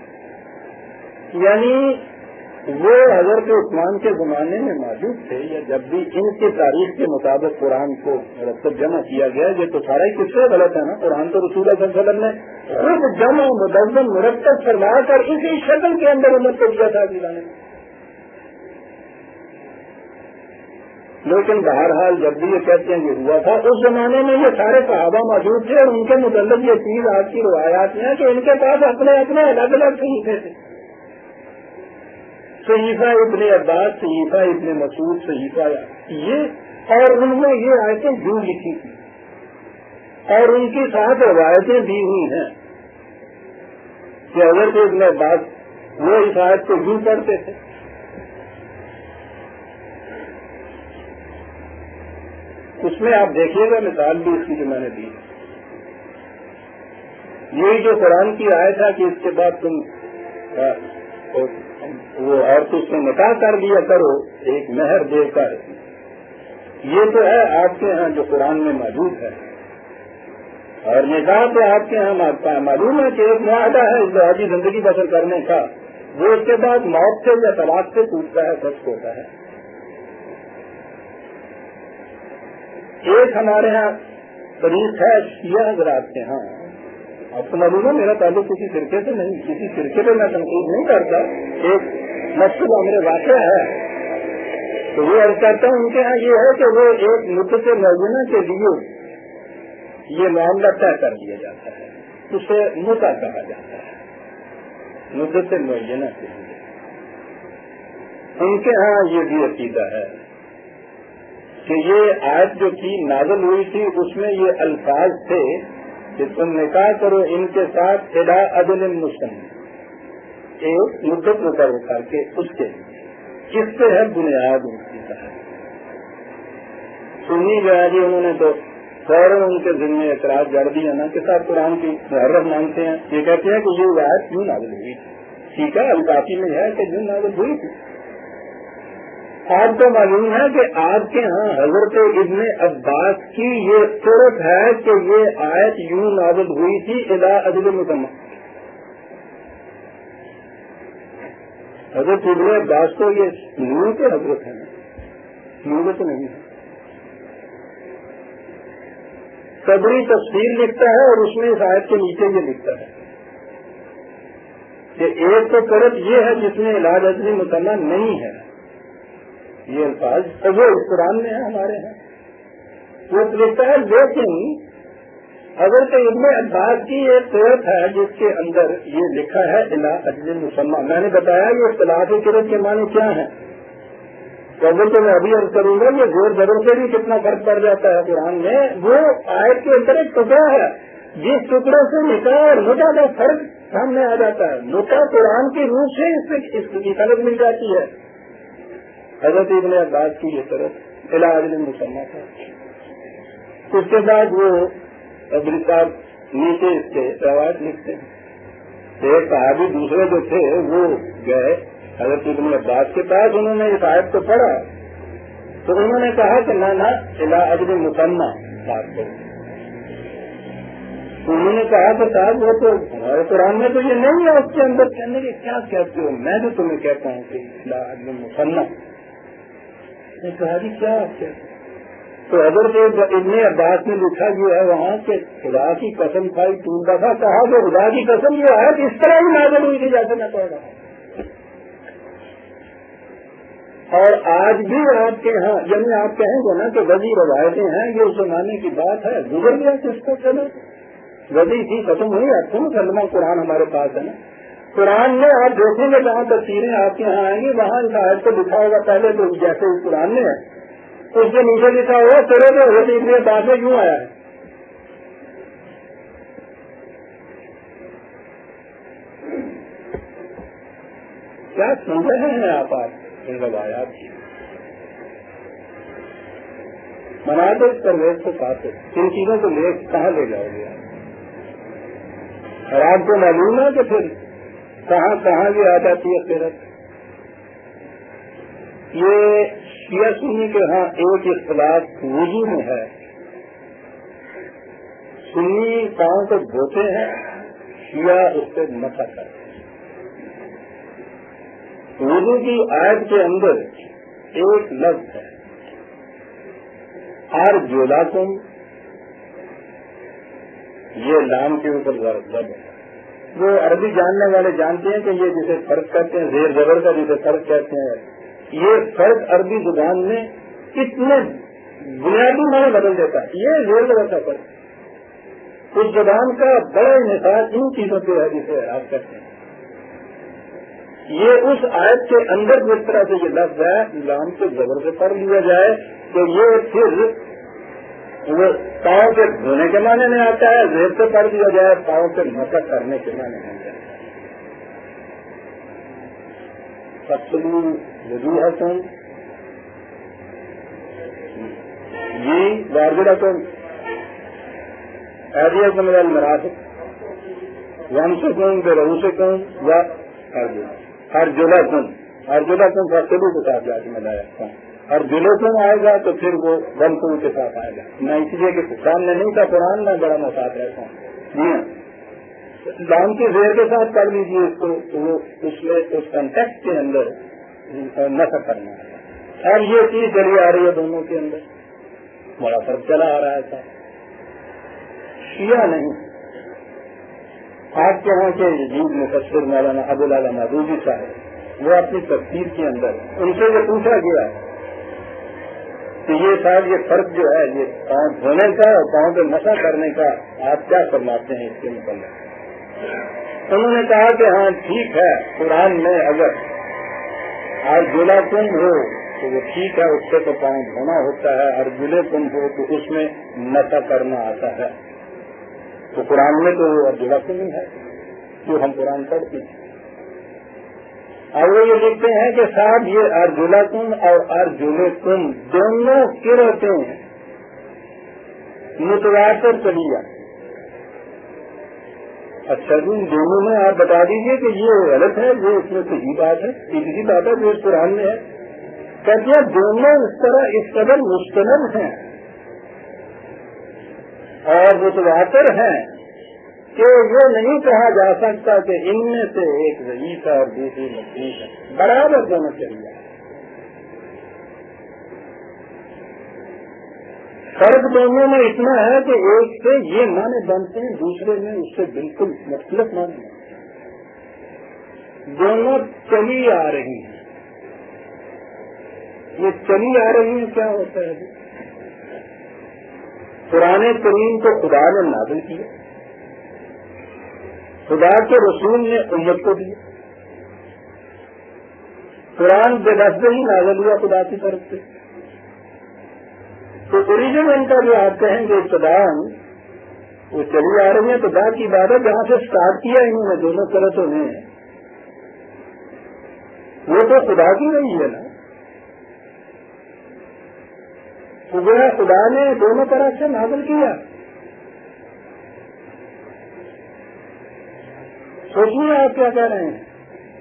یعنی وہ حضرت عثمان کے زمانے میں موجود تھے یا جب بھی ان کی تاریخ کے مطابق قرآن کو مرتب جمع کیا گیا. یہ تو سارا ہی کچھ سے غلط ہے نا، قرآن تو رسول اللہ صلی اللہ علیہ وسلم نے خود جمع مدون مرتب فرما کر اسی شکل کے اندر امت کو دیا تھا. لیکن بہرحال جب بھی یہ کہتے ہیں یہ ہوا تھا، اس زمانے میں یہ سارے صحابہ موجود تھے اور ان کے متعلق یہ چیز آج کی روایات میں ہے کہ ان کے پاس اپنے اپنے الگ الگ صحیفے تھے. صحیفہ ابن عباس، صحیفہ ابن مسعود، صحیفہ یہ، اور ان میں یہ آیتیں یوں لکھی تھی اور ان کی ساتھ روایتیں دی ہوئی ہیں کہ اگر کہ ابن عباس وہ اس آیت کو یوں پڑھتے تھے. اس میں آپ دیکھیے گا مثال بھی اس کی جو میں نے دی، یہی جو قرآن کی آیت ہے کہ اس کے بعد تم وہ عورتوں سے نکاح کر لیا کرو ایک مہر دے کر، یہ تو ہے آپ کے ہاں جو قرآن میں موجود ہے. اور نکاح تو آپ کے ہاں معلوم ہے کہ ایک معاہدہ ہے ازدواجی زندگی بسر کرنے کا، وہ اس کے بعد موت سے یا طلاق سے ٹوٹتا ہے، فسخ ہوتا ہے. ایک ہمارے ہاں طریق ہے شیعہ حضرات کے ہاں، آپ کو معلوم ہے میرا تعلق کسی فرقے سے نہیں، کسی فرقے پہ میں تنقید نہیں کرتا، ایک مقصد میرے واقع ہے تو وہ عرض کرتا ہوں. ان کے ہاں یہ ہے کہ وہ ایک مدت معینہ کے لیے یہ معاملہ طے کر دیا جاتا ہے، اسے متا کہا جاتا ہے، مدت معینہ کے لیے. ان کے ہاں یہ بھی عقیدہ ہے کہ یہ آیت جو تھی نازل ہوئی تھی اس میں یہ الفاظ تھے کہ تم نکاح کرو ان کے ساتھ الی اجل مسمى، ایک مدت مقرر کر کے اس کے لیے، اس سے ہے بنیاد ان کی طرح. سنی گیا جی انہوں نے تو فوراً ان کے ذمے اعتراض جڑ دیا نا کہ صاحب قرآن کی محرف مانتے ہیں، یہ کہتے ہیں کہ یہ آیت کیوں نازل ہوئی تھی. ٹھیک ہے الکافی میں ہے کہ کیوں نازل ہوئی تھی. آپ کو معلوم ہے کہ آپ کے ہاں حضرت ابن عباس کی یہ صورت ہے کہ یہ آیت یوں نازل ہوئی تھی الی اجل مسمى. حضرت ابن عباس کو یہ نور کے حضرت ہے، نور تو نہیں ہے. قبری تفسیر لکھتا ہے اور اس میں اس آیت کے نیچے یہ لکھتا ہے کہ ایک تو طرف یہ ہے جس میں الی اجل مسمى نہیں ہے، یہ الفاظ وہ اس قرآن میں ہے ہمارے ہیں، وہ لکھتا ہے. لیکن اگر کہ ابن عباس کی ایک صورت ہے جس کے اندر یہ لکھا ہے الی اجل مسمى. میں نے بتایا یہ اختلاف قرت کے معنی کیا ہیں، تو اگر تو میں ابھی عرض کروں گا یہ زور زبر سے بھی کتنا فرق پڑ جاتا ہے قرآن میں. وہ آیت کے اندر ایک ٹکڑا ہے جس ٹکڑے سے نکاح اور متا کا فرق سامنے آ جاتا ہے. متا قرآن کی روح سے اس کی طلب مل جاتی ہے. حضرت ابن عباس کی یہ طرف الی اجل مسمى تھا. اس کے بعد وہ ابن صاحب نیچے اس کے روایت لکھتے ہیں. ایک صحابی دوسرے جو تھے وہ گئے حضرت ابن عباس کے پاس، انہوں نے اس آیت کو پڑھا تو انہوں نے کہا کہ نہ نہ الی اجل مسمى بات کرو. انہوں نے کہا کہ صاحب وہ تو ہمارے قرآن میں تو یہ نہیں ہے، اس کے اندر کہنے کے کیا کہتے ہو، میں تو تمہیں کہتا ہوں کہ الی اجل مسمى. نے کہا جی کیا آپ کہتے؟ تو حضرت ابن عباس نے لکھا جو ہے وہاں کہ خدا کی قسم کھائی تین دفعہ کہا کہ خدا کی قسم جو ہے اس طرح ہی نازل ہوئی تھی جیسے میں پڑھ رہا ہوں. اور آج بھی آپ کے یہاں یعنی آپ کہیں گے نا کہ وزی روایتیں ہیں، یہ اس زمانے کی بات ہے، گزر گیا کس کو چلو وزی تھی ختم ہوئی. اچھا مسلمان قرآن ہمارے پاس ہے نا، قرآن میں آپ دیکھیں گے جہاں تفسیریں آپ کے یہاں آئیں گی وہاں اس آیت کو لکھا ہوگا پہلے تو جیسے اس قرآن میں ہے اس کے نیچے لکھا ہوا چلو تو حضرت ابن عباس میں کیوں آیا ہے. کیا سن رہے ہیں آپ آپ ان روایات کی مناظر پرویز کو پاتے ان چیزوں کو لے کہاں لے جاؤ گے اور آپ کو معلوم ہے کہ پھر کہاں کہاں یہ آ جاتی ہے قرت. یہ شیعہ سنی کے ہاں ایک اختلاف وضو میں ہے. سنی پاؤں کو دھوتے ہیں، شیعہ اس سے مسا کرتے ہیں. وضو کی آیت کے اندر ایک لفظ ہے ارجلاکم، یہ لام کے اوپر ضرب ہے. وہ عربی جاننے والے جانتے ہیں کہ یہ جسے فرق کہتے ہیں زیر زبر کا جسے فرق کہتے ہیں، یہ فرق عربی زبان میں کتنے بنیادی معنی بدل دیتا ہے. یہ زور لگاتا پر اس زبان کا بڑا انحصار ان چیزوں پہ ہے جسے آپ کہتے ہیں. یہ اس آیت کے اندر جس طرح سے یہ لفظ ہے لام کے زبر سے پڑھ لیا جائے تو یہ پھر وہ پاؤں کے دھونے کے معنی میں آتا ہے, زیر سے پڑھ دیا جائے پاؤں کے مسح کرنے کے معنی میں آتا ہے. فصلو وجوہکم یہ وارجلکم ایدیکم الی المرافق وامسکم برؤوسکم و ارجلکم. ارجلکم فصلو کے ساتھ جا کے میں لایا ہوں. اور جلوسم آئے گا تو پھر وہ بمکوں کے ساتھ آئے گا. میں اس لیے کہ سامنے نہیں تھا قرآن میں بڑا محتاط رہتا ہوں. جی ہاں, لام کی زیر کے ساتھ پڑھ لیجیے اس کو تو وہ اس میں اس کنٹیکٹ کے اندر نفع کرنا ہے. اور یہ چیز چلی آ رہی ہے دونوں کے اندر, بڑا فرق چلا آ رہا تھا. شیعہ نہیں, آپ کے یہاں کے جیب مفسر مولانا ابوالعلا مودودی صاحب وہ اپنی تفسیر کے اندر ان سے یہ پوچھا گیا کہ یہ صاحب یہ فرق جو ہے یہ پاؤں دھونے کا اور پاؤں پہ مسح کرنے کا آپ کیا فرماتے ہیں اس کے متعلق؟ انہوں نے کہا کہ ہاں ٹھیک ہے, قرآن میں اگر ارجلا کم ہو تو وہ ٹھیک ہے, اس سے تو پاؤں دھونا ہوتا ہے. ارجلے کم ہو تو اس میں مسح کرنا آتا ہے. تو قرآن میں تو وہ ارجلا کم ہی ہے جو ہم قرآن پڑھتے ہیں. اور وہ یہ لکھتے ہیں کہ صاحب یہ ارجلکم اور ارجلکم دونوں قرأتیں متواتر چلی جائیں. اچھا جی دونوں میں آپ بتا دیجئے کہ یہ غلط ہے, یہ اس میں صحیح بات ہے, ایسی بات ہے جو اس قرآن میں ہے. کہتے ہیں دونوں اس طرح اس قدر مستند ہیں اور متواتر ہیں کہ یہ نہیں کہا جا سکتا کہ ان میں سے ایک ضعیف ہے اور دوسری مضبوط ہے. برابر دونوں چاہیے. فرق دونوں میں اتنا ہے کہ ایک سے یہ معنی بنتے ہیں, دوسرے میں اس سے بالکل مختلف معنی ہیں. دونوں چلی آ رہی ہیں. یہ چلی آ رہی ہیں کیا ہوتا ہے؟ قرآن کریم کو خدا نے نازل کیا, خدا کے رسول نے امت کو دیا. قرآن بے لفظ ہی نازل ہوا خدا کی طرف سے. تو اوریجن ان کا جو آپ کہیں گے ابتداء وہ چلی آ رہی ہیں تو خدا کی بات ہے جہاں سے اسٹارٹ کیا انہوں نے دونوں طرفوں نے وہ تو خدا کی نہیں ہے نا. تو جو ہے خدا نے دونوں طرف سے نازل کیا. سوچیے آپ کیا کہہ رہے ہیں.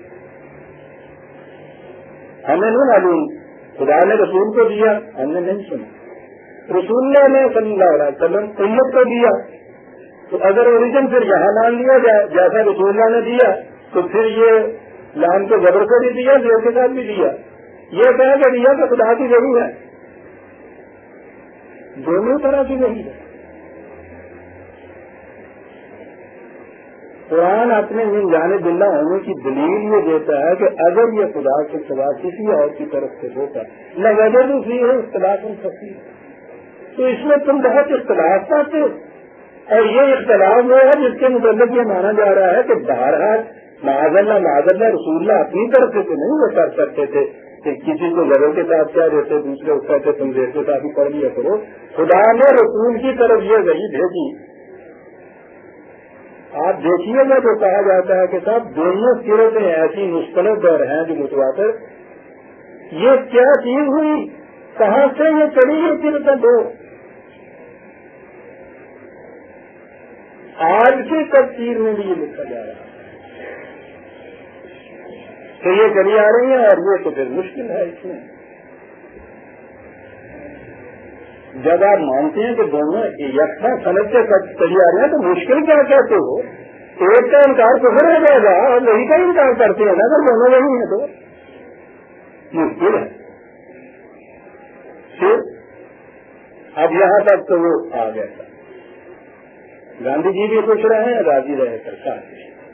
ہمیں نہیں معلوم, خدا نے رسول کو دیا ہم نے نہیں سنا, رسول اللہ نے صلی اللہ علیہ وسلم امت کو دیا. تو اگر اوریجن پھر یہاں مان لیا جائے جیسا رسول اللہ نے دیا تو پھر یہ لام کو زبر کو بھی دیا, زیر کے ساتھ بھی دیا. یہ کہہ کے دیا کہ خدا کی ضرور ہے, دونوں طرح کی نہیں ہے. قرآن اپنے من جانب اللہ ہونے کی دلیل یہ دیتا ہے کہ اگر یہ خدا کے سوا کسی اور کی طرف سے ہوتا نہ وجہ بھی ہے اختلاف سکتی تو اس میں تم بہت اختلاف پاتے ہو. اور یہ اختلاف وہ ہے جس کے متعلق یہ مانا جا رہا ہے کہ بہرحال معاذ اللہ معاذ اللہ رسول اللہ اپنی طرف سے تو نہیں وہ کر سکتے تھے کہ کسی کو زبر کے ساتھ کیا دیتے, دوسرے اس کہتے تم زیر کے ساتھ ہی پڑھ لیا کرو. خدا نے رسول کی طرف یہ وحی بھیجی. آپ دیکھیے گا جو کہا جاتا ہے کہ صاحب دونوں صورتیں ایسی مستند اور ہیں جو متواتر. یہ کیا چیز ہوئی, کہاں سے یہ چلی یہ صورتیں دو. آج کی تفسیر میں بھی یہ لکھا جا رہا ہے کہ یہ چلی آ رہی ہیں اور یہ تو پھر مشکل ہے. اس میں جب آپ مانتے ہیں کہ دونوں یکساں سمجھ سے چلی آ رہی ہیں تو مشکل کیا کہتے ہو. ایک کا انکار کفر ہو جائے گا اور وہی کا انکار کرتے ہیں نا, اگر دونوں نہیں ہیں تو مشکل ہے. پھر اب یہاں تک تو وہ آ گیا تھا. گاندھی جی بھی خوش رہے ہیں, راضی رہے سرکار.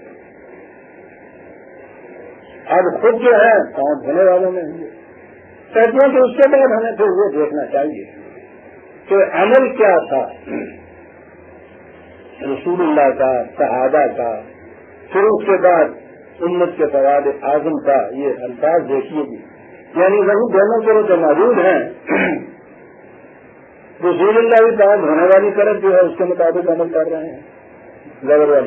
اب خود جو ہے پاؤں دھونے والوں میں ہوئے, کہتے ہیں کہ اس کے بعد ہمیں پھر وہ دیکھنا چاہیے کہ عمل کیا تھا رسول اللہ کا، صحابہ کا، پھر اس کے بعد امت کے فوائد اعظم کا. یہ الفاظ دیکھیے گی، یعنی وہی دونوں کے جو موجود ہیں. رسول اللہ بھی بعد ہونے والی طرف جو ہے اس کے مطابق عمل کر رہے ہیں، زبر والی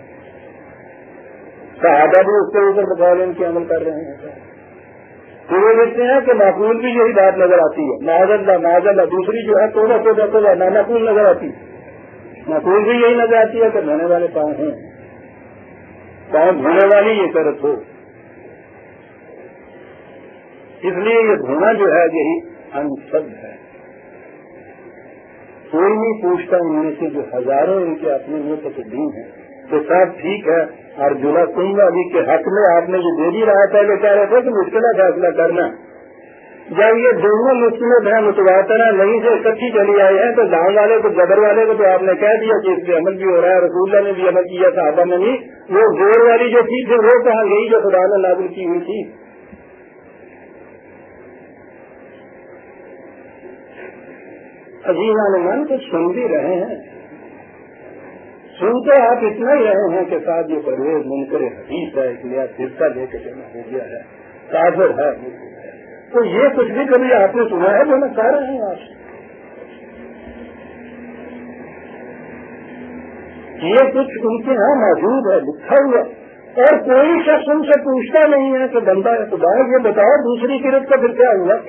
صحابہ بھی اس کے اوپر بقول ان کے عمل کر رہے ہیں. تو وہ دیکھتے ہیں کہ معقول بھی یہی بات نظر آتی ہے، معاذ اللہ معاذ اللہ. دوسری جو ہے توبہ توبہ توبہ نامعقول نظر آتی ہے. معقول بھی یہی نظر آتی ہے کہ دھونے والے پاؤں ہیں، پاؤں دھونے والی یہ طرف ہو. اس لیے یہ دھونا جو ہے یہی انسب ہے. کوئی نہیں پوچھتا ان میں سے جو ہزاروں ان کے اپنے متقدین ہیں تو سب ٹھیک ہے. اور جلا کن والی کے حق میں آپ نے جو دے بھی رہا تھا کہ کہہ رہے تھے کہ مشکل فیصلہ کرنا. جب یہ دونوں مشکلیں ہیں متواتر نہیں سے اکٹھی چلی آئی ہیں تو دان والے کو جبر والے کو تو آپ نے کہہ دیا کہ اس پہ عمل بھی ہو رہا ہے، رسول اللہ نے بھی عمل کیا، صحابہ نے بھی. وہ زور والی جو چیز ہے وہ کہاں گئی جو خدا نے نازل کی ہوئی تھی. عظیم عالمان کو سن بھی رہے ہیں، سنتے آپ اتنا ہی رہے ہیں کہ صاحب یہ پرویز منکر حدیث ہے، اس لیے فرقہ لے کے جمع ہو گیا ہے، کافر ہے. تو یہ کچھ بھی کبھی آپ نے سنا ہے جو میں کہہ رہے ہیں آپ سے. یہ کچھ ان کے یہاں موجود ہے، لکھا ہوا، اور کوئی شخص ان سے پوچھتا نہیں ہے کہ بندہ خدا یہ بتاؤ دوسری قرت کا پھر کیا ہوا.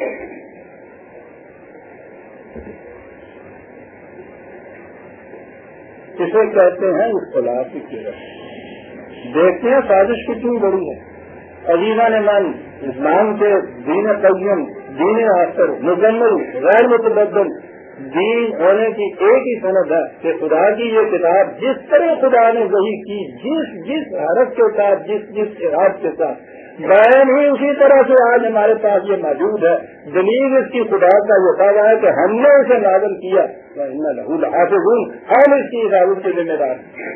اسے کہتے ہیں اختلاف کی قرت. دیکھتے ہیں سازش کتنی بڑی ہے. عزیزان من اسلام کے دین قیم، دین آخر، مکمل غیر متبدل دین ہونے کی ایک ہی سند ہے کہ خدا کی یہ کتاب جس طرح خدا نے وحی کی، جس جس حرف کے ساتھ، جس جس اراد کے ساتھ بیان ہی اسی طرح سے آج ہمارے پاس یہ موجود ہے. دلیل اس کی خدا کا یہ دعویٰ ہے کہ ہم نے اسے نازل کیا، ہم اس کی حفاظت کے ذمہ دار ہیں.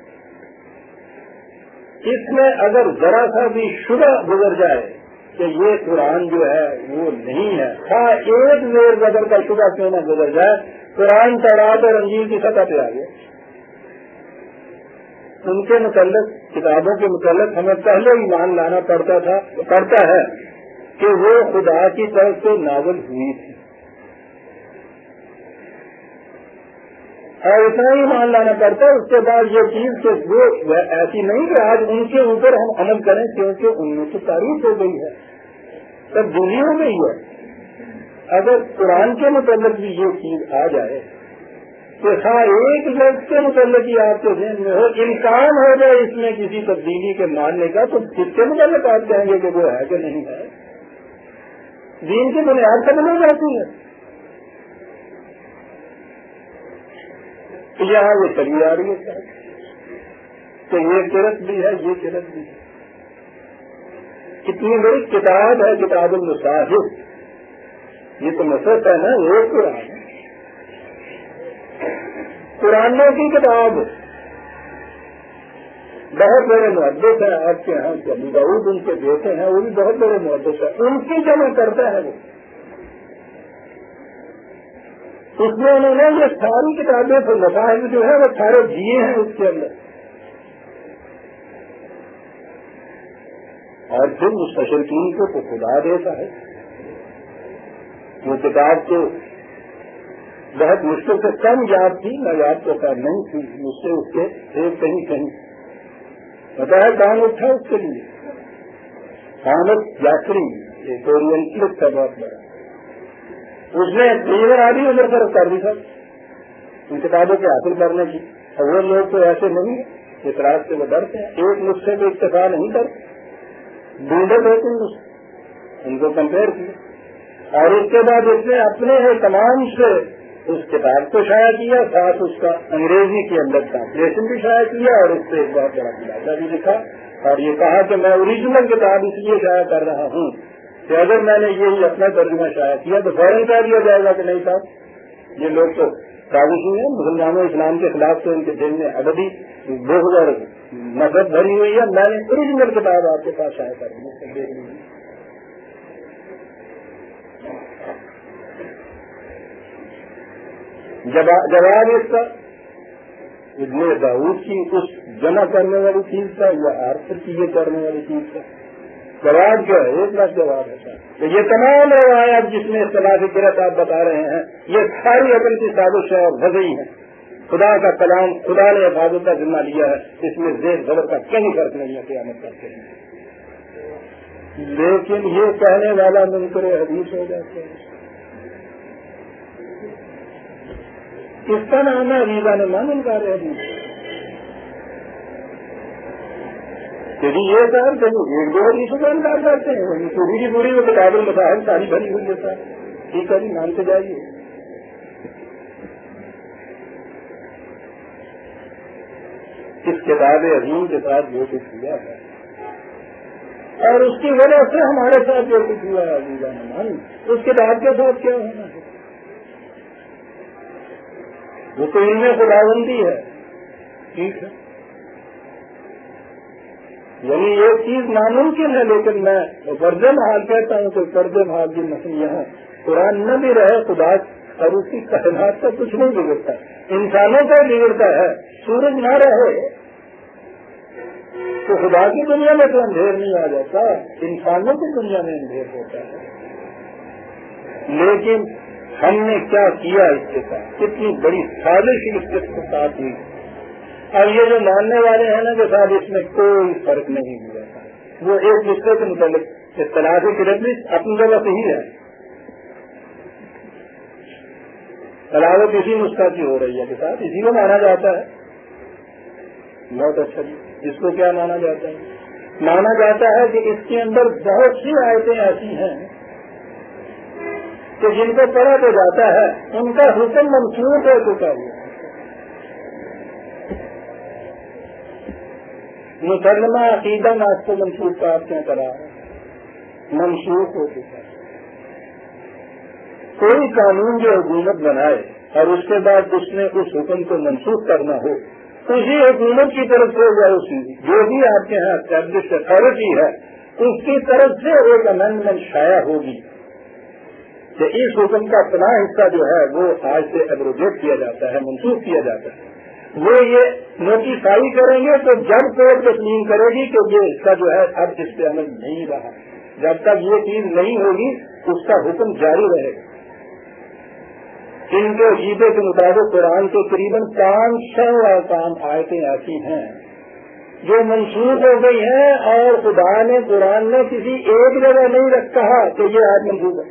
اس میں اگر ذرا سا بھی شبہ گزر جائے کہ یہ قرآن جو ہے وہ نہیں ہے، ہاں ایک زیر بدر کا شبہ کیوں نہ گزر جائے، قرآن تورات اور انجیل کی سطح پہ آ گیا. ان کے متعلق کتابوں کے متعلق ہمیں پہلے ہی مان لانا پڑتا تھا پڑتا ہے کہ وہ خدا کی طرف سے نازل ہوئی تھی، اور اتنا ہی مان لانا پڑتا ہے. اس کے بعد یہ چیز کہ وہ ایسی نہیں کہ آج ان کے اوپر ہم عمل کریں کیونکہ ان میں تو تعریف ہو گئی ہے، تبدیلی ہو گئی ہے. اگر قرآن کے متعلق بھی یہ چیز آ جائے کہ ہاں ایک لفظ کے متعلق ہی آپ کے ذہن میں ہو امکان ہو جائے اس میں کسی تبدیلی کے ماننے کا، تو کس کے متعلق آپ کہیں گے کہ وہ ہے کہ نہیں ہے. دین کی بنیاد سے بدل جاتی ہے. یہاں وہ چلی آ رہی ہے کہ یہ قرت بھی ہے، یہ قرت بھی ہے. کتنی بڑی کتاب ہے کتاب المصاحف. یہ تو مصحف ہے نا، وہ قرآن ہے، قرآنوں کی کتاب. بہت بڑے محدث ہیں آپ کے یہاں کے ابو داؤد ان کے بیٹے ہیں، وہ بھی بہت بڑے محدث ہیں، ان کی جمع کرتا ہے وہ. اس میں انہوں نے یہ ساری کتابیں تو مصاحف جو ہے وہ سارے دیے ہیں اس کے اندر. اور پھر مستشرقین کو تو خدا دیتا ہے. وہ کتاب تو بہت مشکل سے کم یاد تھی، میں یاد کرتا نہیں تھی مجھ سے اس کے ایک کہیں کہیں پتا ہے کام اٹھا اس کے لیے. حامد یاسری ایک اورینٹلسٹ تھا بہت بڑا، اس نے تین آدھی عمر پر کر دی تھا ان کتابوں کے حاصل کرنے کی. اور وہ لوگ تو ایسے نہیں اس رات سے وہ ڈرتے ہیں، ایک نسخے کو اتفاق نہیں کرتے، ڈھونڈے ہوتے ہیں ان کو کمپیئر کیا. اور اس کے بعد اس نے اپنے تمام سے اس کتاب کو شائع کیا، ساتھ اس کا انگریزی کے اندر ٹرانسلیشن بھی شائع کیا، اور اس سے ایک بہت بڑا خلاصہ بھی لکھا. اور یہ کہا کہ میں اوریجنل کتاب اس لیے شائع کر رہا ہوں کہ اگر میں نے یہی اپنا ترجمہ شائع کیا تو فوراً کہہ دیا جائے گا کہ نہیں صاحب یہ لوگ تو کاغذی ہیں، مسلمانوں اسلام کے خلاف تو ان کے دل میں ابدی بغض اور نفرت بھری ہوئی ہے. میں نے اوریجنل کتاب آپ کے پاس شائع کر دی. جواب اس کا ابن داؤد کی اس جمع کرنے والی چیز کا یا آرثر کی یہ کرنے والی چیز کا جواب کیا ہے؟ ایک لاکھ جواب ہے. تو یہ تمام روایات جس میں اختلاف قرأت آپ بتا رہے ہیں یہ ساری عقل کی سازش ہے اور وضعی ہے. خدا کا کلام خدا نے حفاظت کا ذمہ لیا ہے, اس میں زیر زبر کا کہیں فرق نہیں ہے قیامت کرتے ہیں. لیکن یہ کہنے والا منکر حدیث ہو جاتا ہے. اس کا نام ہے عزیزہ نے مان انکار حدیث. یعنی یہ کہا کہ ایک دو حدیثوں کا انکار کرتے ہیں, پوری کی پوری وہ کتاب المصاحف ساری بھری ہوئی دیتا ہے. ٹھیک ہے جی, مانتے جائیے. اس کتاب عظیم کے ساتھ جو کچھ ہوا ہے اور اس کی وجہ سے ہمارے ساتھ جو کچھ ہوا ہے عزیزہ نے مان, اس کتاب کے ساتھ کیا ہونا ہے؟ وہ تو ان میں خداوندی ہے. ٹھیک ہے, یعنی یہ چیز ناممکن ہے, لیکن میں فرض محال کہتا ہوں کہ فرض محال کی مسئلہ یہاں قرآن نہ بھی رہے خدا اور اس کی کائنات کا کچھ نہیں بگڑتا, انسانوں کا بگڑتا ہے. سورج نہ رہے تو خدا کی دنیا میں تو اندھیر نہیں آ جاتا, انسانوں کی دنیا میں اندھیر ہوتا ہے. لیکن ہم نے کیا کیا اس کے ساتھ, کتنی بڑی سازش اس کے ساتھ ہوئی. اور یہ جو ماننے والے ہیں نا کہ صاحب اس میں کوئی فرق نہیں ہوا, وہ ایک دوسرے کے متعلق اختلاف کی اپنی جگہ سے ہی ہے. تلاوت اسی نسخہ کی ہو رہی ہے کے ساتھ, اسی کو مانا جاتا ہے. بہت اچھا جی, اس کو کیا مانا جاتا ہے؟ مانا جاتا ہے کہ اس کے اندر بہت سی آیتیں ایسی ہیں کہ جن کو پڑھا تو جاتا ہے ان کا حکم منسوخ ہو چکا ہے. مسلمہ عقیدہ میں آپ کو منسوخ کا آپ کیا کرا ہے, منسوخ ہو چکا ہے. کوئی قانون جو حکومت بنائے اور اس کے بعد اس نے اس حکم کو منسوخ کرنا ہو, اسی حکومت کی طرف سے یا اسی جو بھی آپ کے یہاں اسٹیبلش اتھارٹی ہے اس کی طرف سے ایک امینڈمنٹ شائع ہوگی کہ اس حکم کا فلاں حصہ جو ہے وہ آج سے ایبروگیٹ کیا جاتا ہے, منسوخ کیا جاتا ہے. وہ یہ نوٹیفائی کریں گے تو جب کورٹ تسلیم کرے گی کہ یہ حصہ جو ہے اب اس پہ عمل نہیں رہا. جب تک یہ چیز نہیں ہوگی اس کا حکم جاری رہے گا. ان کے عقیدے کے مطابق قرآن کے قریباً پانچ سو کام آیتیں ایسی ہیں جو منسوخ ہو گئی ہیں اور خدا نے قرآن میں کسی ایک جگہ نہیں رکھا کہ یہ آیت منسوخ ہے.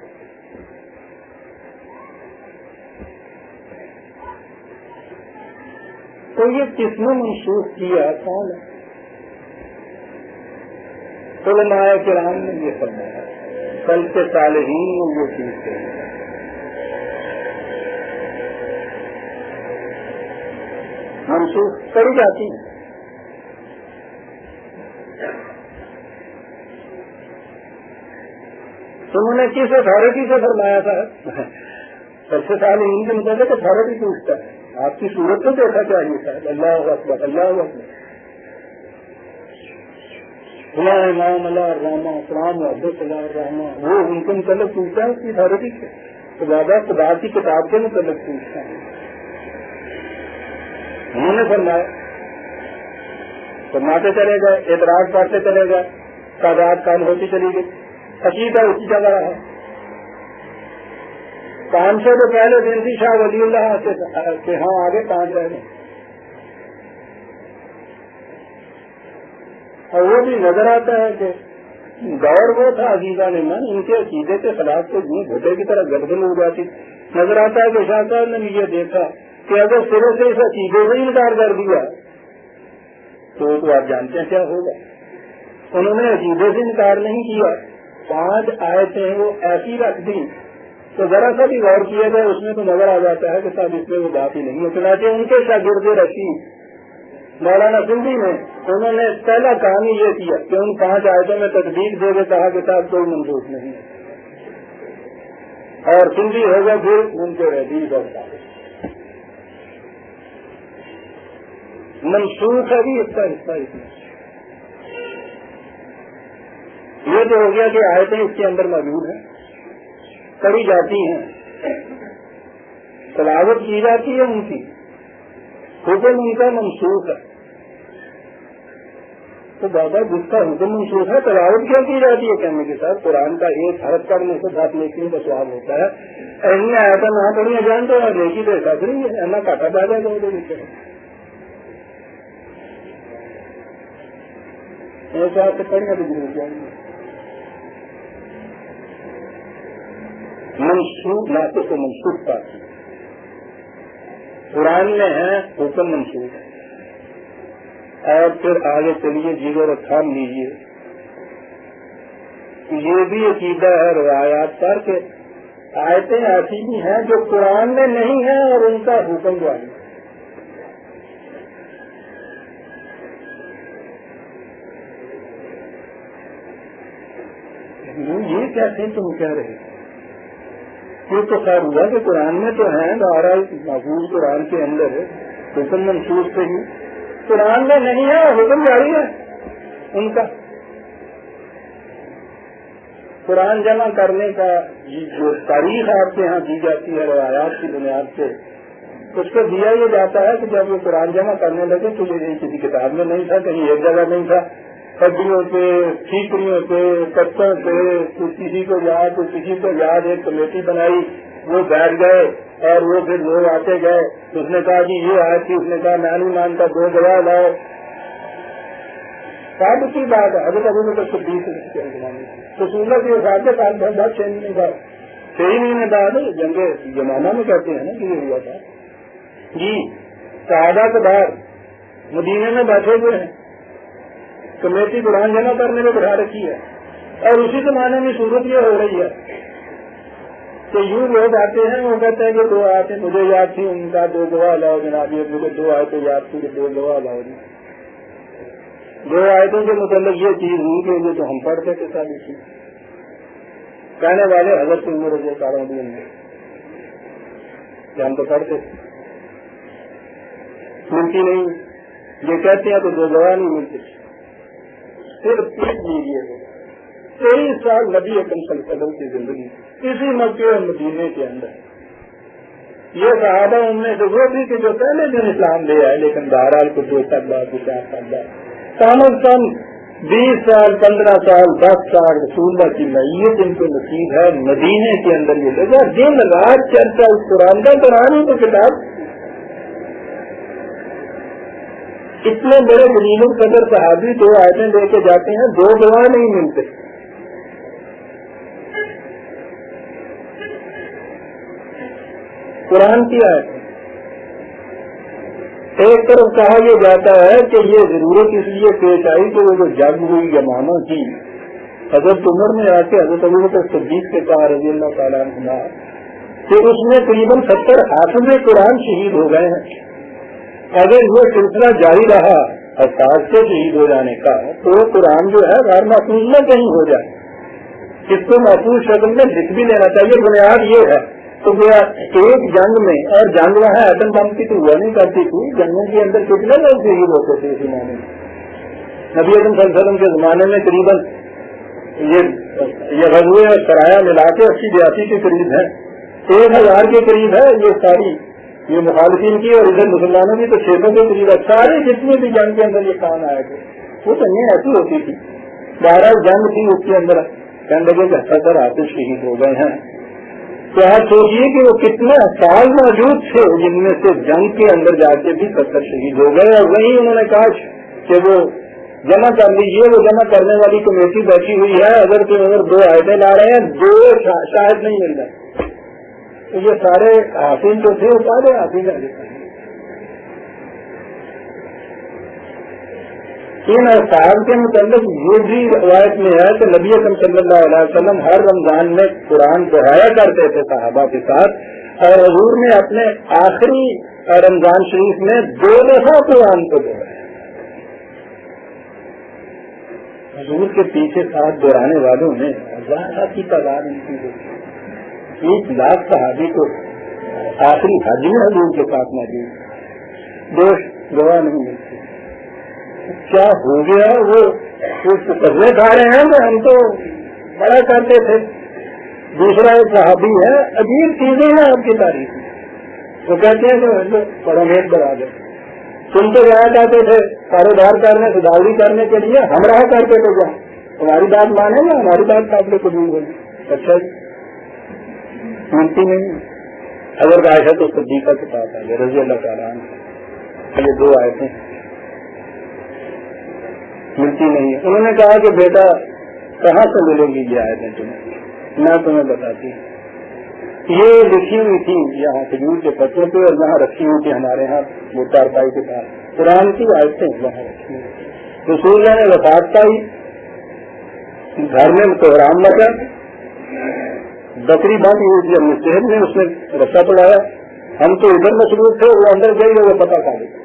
تو یہ کس نے منسوخ کیا, کون ہے؟ علماء کرام نے یہ فرمایا, کل کے صالحین نے یہ چیز کہی. منسوخ کری جاتی ہیں. انہوں نے کس اتھارٹی سے فرمایا تھا؟ سب سے پہلے ان کے مطابق اتھارٹی پوچھتا ہے, آپ کی صورت کو دیکھا چاہیے تھا. اللہ اکبر اللہ اکبر اللہ امام اللہ الرحمٰ السلام عبد اللہ الرحمٰ, وہ ان کے متعلق پوچھتا ہے اس کی اتھارٹی سے. تو بابا خدا کی کتاب کے متعلق پوچھتا ہے. انہوں نے فرمایا, فرماتے چلے گئے, اعتراض کرتے چلے گئے, تعداد کام ہوتی چلی گئی, عقیدہ اسی جگہ رہا. پانچ سو تو پہلے بنتی شاہ ولی اللہ کے ہاں آگے پانچ رہ گئے, اور وہ بھی نظر آتا ہے کہ دور وہ تھا عزیزہ نے من, ان کے عقیدے کے خلاف تو یوں گھٹے کی طرح گردن اڑ جاتی. نظر آتا ہے کہ شاہ صاحب نے یہ دیکھا کہ اگر سرے سے اس عقیدے سے انکار کر دیا تو تو آپ جانتے ہیں کیا ہوگا. انہوں نے عقیدے سے انکار نہیں کیا, پانچ آیتیں وہ ایسی رکھ دی تو ذرا سا بھی غور کیا جائے اس میں تو نظر آ جاتا ہے کہ صاحب اس میں وہ بات ہی نہیں ہے. چنانچہ ان کے شاگرد رشید مولانا سندھی نے انہوں نے پہلا کام ہی یہ کیا کہ ان پانچ آیتوں میں تصدیق دے کے کہا کہ صاحب کوئی منسوخ نہیں ہے, اور سندھی ہو گئے پھر ان کے حدیث اور منسوخ ہے بھی اس کا حصہ اس میں. یہ تو ہو گیا کہ آیتیں اس کے اندر موجود ہیں, پڑھی جاتی ہیں, تلاوت کی جاتی ہے ان کی، حکم ان کا منسوخ ہے. تو بابا جس کا حکم منسوخ ہے تلاوت کیا کی جاتی ہے؟ کہنے کے ساتھ قرآن کا ایک حرف کرنے سے بات لیکن کا سوال ہوتا ہے. ایسے آیا تھا نہ پڑھیا جان تو دیکھی تو ایسا نہیں ہے، ایسا کاٹا پا جائے گا ایسا سے پڑھنا تو ضرور جائیں گے. منسوخ ناطے کو منسوخ بات قرآن میں ہے، حکم منسوخ ہے. اور پھر آگے چلیے جگر تھام لیجیے. یہ بھی عقیدہ ہے روایات پر کہ آیتیں ایسی بھی ہیں جو قرآن میں نہیں ہیں اور ان کا حکم جاری ہے. یہ کیسے تم کہہ رہے یہ تو خیر ہوا کہ قرآن میں تو ہیں، بہرحال محفوظ قرآن کے اندر ہے، حکم منسوخ سے ہی قرآن میں نہیں ہے اور حکم جاری ہے ان کا. قرآن جمع کرنے کا جو تاریخ آپ کے یہاں دی جاتی ہے روایات کی بنیاد پہ، اس کو دیا یہ جاتا ہے کہ جب وہ قرآن جمع کرنے لگے تو یہ کسی کتاب میں نہیں تھا، کہیں ایک جگہ نہیں تھا، ہڈیوں سے، ٹھیکریوں سے، پتوں سے، کسی کو یاد تو کسی کو یاد ایک کمیٹی بنائی، وہ بیٹھ گئے اور وہ پھر لوگ آتے گئے. اس نے کہا کہ یہ آئے تھی، اس نے کہا میں نہیں مانتا، دو گواہ لاؤ. سب کی بات ہے. ابھی تک تو صدیق رسول اللہ کے حساب سے سال بھر بعد چھ مہینے بعد چھ مہینے بعد جنگ زمانہ میں کہتے ہیں نا کہ یہ ہوا تھا جی. صحابہ کے بعد مدینے میں بیٹھے ہوئے ہیں، کمیٹی قرآن جمع کرنے میں بٹھا رکھی ہے، اور اسی زمانے میں صورت یہ ہو رہی ہے کہ یوں لوگ آتے ہیں، وہ کہتے ہیں کہ دو آیتیں مجھے یاد تھی، ان کا دو گواہ لاؤ جناب. یہ مجھے دو آیتیں یاد تھی کہ دو گواہ لاؤ. دو آیتوں کے متعلق یہ چیز ہوئی کہ یہ تو ہم پڑھتے تھے ساری کہنے والے حضرت عمر رضی اللہ عنہ نے کہ ہم تو پڑھتے تھے، ملتی نہیں. یہ کہتے ہیں تو دو گواہ نہیں ملتے. صرف پیٹ لیجیے تیئیس سال نبی اکرم صلی اللہ علیہ وسلم کی زندگی اسی مکے اور مدینے کے اندر. یہ صحابہ ان میں سے وہ بھی کہ جو پہلے دن اسلام لے آئے، لیکن بہرحال کو دو سال بعد چار سال بعد کم از کم بیس سال پندرہ سال دس سال رسول اللہ کی معیت ان کو نصیب ہے. مدینے کے اندر یہ لگا دن رات چرچا اس قرآن کا قرآن ہی تو کتاب. اتنے بڑے جلیل القدر صحابی دو آیتیں لے کے جاتے ہیں، دو گواہ نہیں ملتے. قرآن کی آیت ایک طرف کہا یہ جاتا ہے کہ یہ ضرورت اس لیے پیش آئی کہ وہ جو جنگ ہوئی یمامہ کی، حضرت عمر نے آ کے حضرت ابوبکر صدیق سے کہا رضی اللہ تعالیٰ عنہ کہ اس میں قریباً ستر حافظ قرآن شہید ہو گئے ہیں. اگر یہ سلسلہ جاری رہا حفاظ سے شہید ہو جانے کا تو قرآن جو ہے غیر محفوظ میں کہیں ہو جائے. اس کو محفوظ شکل میں لکھ بھی لینا چاہیے. بنیاد یہ ہے تو ایک جنگ میں، اور جنگ وہاں ایٹم بم کی تو ہوا نہیں کرتی تھی، جنگوں کے اندر کتنے لوگ شہید ہوتے تھے اس زمانے میں. نبی اکرم صلی اللہ علیہ وسلم کے زمانے میں قریباً یہ غزوے اور سرایا ملا کے اسی بیاسی کے قریب ہے، ایک ہزار کے قریب ہے یہ ساری یہ مخالفین کی، اور ادھر مسلمانوں کی تو چھ سو کے قریب ہے. سارے جتنے بھی جنگ کے اندر یہ کام آئے تھے وہ تو نہیں ایسی ہوتی تھی. بارہ جنگ تھی اس کے اندر کہنے لگے کہ ستر حافظ شہید ہو گئے ہیں. تو آپ سوچیے کہ وہ کتنے سال موجود تھے جن میں سے جنگ کے اندر جا کے بھی ستر شہید ہو گئے. اور وہی انہوں نے کہا کہ وہ جمع کر لیجیے، وہ جمع کرنے والی کمیٹی بیٹھی ہوئی ہے، اگر تو اگر دو آیتیں لا رہے ہیں دو شاید نہیں مل رہے. تو یہ سارے حافظ جو تھے وہ سارے حافظ ہیں. ان الفاظ کے متعلق یہ بھی روایت میں ہے کہ نبی اکرم صلی اللہ علیہ وسلم ہر رمضان میں قرآن پڑھایا کرتے تھے صحابہ کے ساتھ، اور حضور نے اپنے آخری رمضان شریف میں دو دفعہ قرآن کو دہرایا. حضور کے پیچھے ساتھ دہرانے والوں نے ہزار کی تعداد ان کی ہوئی. ایک لاکھ صحابی کو آخری حج میں حضور کے ساتھ موجود، دو گواہ نہیں ملتے. کیا ہو گیا؟ وہ قدرے کھا رہے ہیں تو ہم تو بڑا کرتے تھے. دوسرا ایک صحابی ہے، عجیب چیزیں ہیں آپ کی تاریخ میں. وہ کہتے ہیں کہ پرومیٹ بنا دیں. تم تو جانا چاہتے تھے کاروبار کرنے سدھاری کرنے کے لیے، ہم رہا کرتے تو جاؤ، تمہاری بات مانے گا، ہماری بات قابل قبول ہوگی. اچھا ملتی نہیں. اگر عائشہ تو صدیقہ کے پاس آ گیا رضی اللہ تعالیٰ عنہ، یہ دو آئے تھے ملتی نہیں. انہوں نے کہا کہ بیٹا کہاں سے ملیں گی یہ آیتیں تمہیں؟ میں تمہیں بتاتی ہوں. یہ لکھی ہوئی تھی یہاں کھجور کے پتوں پہ اور یہاں رکھی ہوئی تھی ہمارے یہاں وہ چارپائی کے پاس قرآن کی آیتیں وہاں رکھی ہوئی. رسول اللہ نے وفات پائی، گھر میں کوحرام لگا، بکری باندھی ہوئی تھی اپنے صحت میں، اس نے رسا پڑایا، ہم تو ادھر مصروف تھے، وہ اندر گئی وہ پتہ کھا گئی.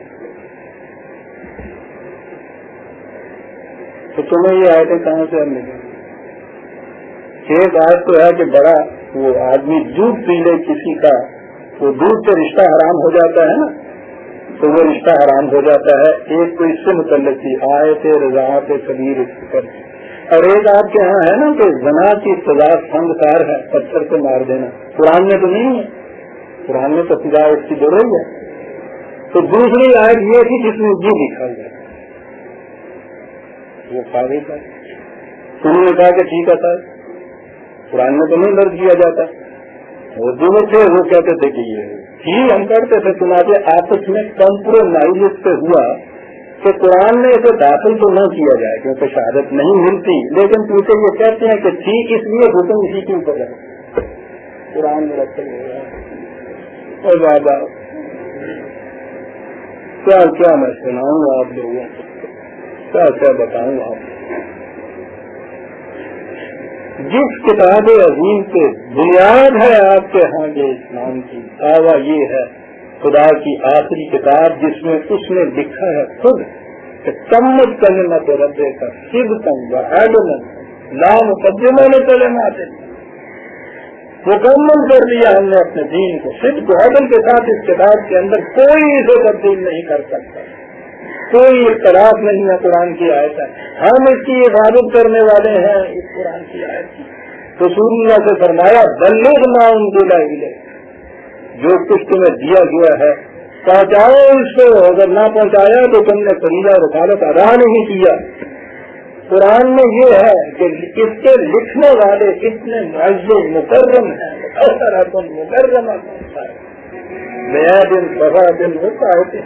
تو تمہیں یہ آیتیں کہاں سے ہم ملیں؟ ایک آیت تو ہے کہ بڑا وہ آدمی دودھ پی لے کسی کا، وہ دودھ سے رشتہ حرام ہو جاتا ہے نا، تو وہ رشتہ حرام ہو جاتا ہے. ایک تو اس سے متعلق تھی آیت رضاعت کبیر پر، اور ایک آپ کے یہاں ہے نا کہ زنا کی سزا سنگسار ہے، پتھر سے مار دینا. قرآن میں تو نہیں ہے، قرآن میں تو سزا اس کی دو رہی ہے. تو دوسری آیت یہ تھی جس میں جی لکھا ہوا ہے، وہ کھا گئی تھا. انہوں نے کہا کہ ٹھیک ہے سر، قرآن میں تو نہیں درج کیا جاتا. وہ جو تھے وہ کہتے تھے کہ یہ جی ہم کرتے تھے. چنانچہ آپس میں کمپرومائز سے ہوا کہ قرآن میں اسے داخل تو نہ کیا جائے کیونکہ شہادت نہیں ملتی، لیکن کیونکہ یہ کہتے ہیں کہ ٹھیک اس لیے حکم اسی کے اوپر ہے قرآن میں رکھا ہوا ہے. اور بابا کیا کیا میں سناؤں آپ لوگوں کو، کیا کیا بتاؤں آپ. جس کتاب عظیم کے بنیاد ہے آپ کے ہاں یہ اسلام کی دعویٰ یہ ہے خدا کی آخری کتاب جس میں اس نے لکھا ہے خود کہ کمت کلمت ربے کا صدقاً وعدلاً لا مقدمہ نے کلمات مکمل کر لیا ہم نے اپنے دین کو صدق و عدل کے ساتھ. اس کتاب کے اندر کوئی اسے تبدیل نہیں کر سکتا، کوئی اختلاف نہیں ہے. قرآن کی آیت ہے، ہم اس کی عبادت کرنے والے ہیں اس قرآن کی آیت کی. رسول اللہ سے فرمایا بلغ ما انزل الیک، جو کچھ تمہیں دیا گیا ہے پہنچاؤ اس کو، اگر نہ پہنچایا تو تم نے فریضہ رسالت ادا نہیں کیا. قرآن میں یہ ہے کہ اس کے لکھنے والے اتنے معزز مکرم ہیں، مکرم نیا دن سوا دن ہوتا ہے.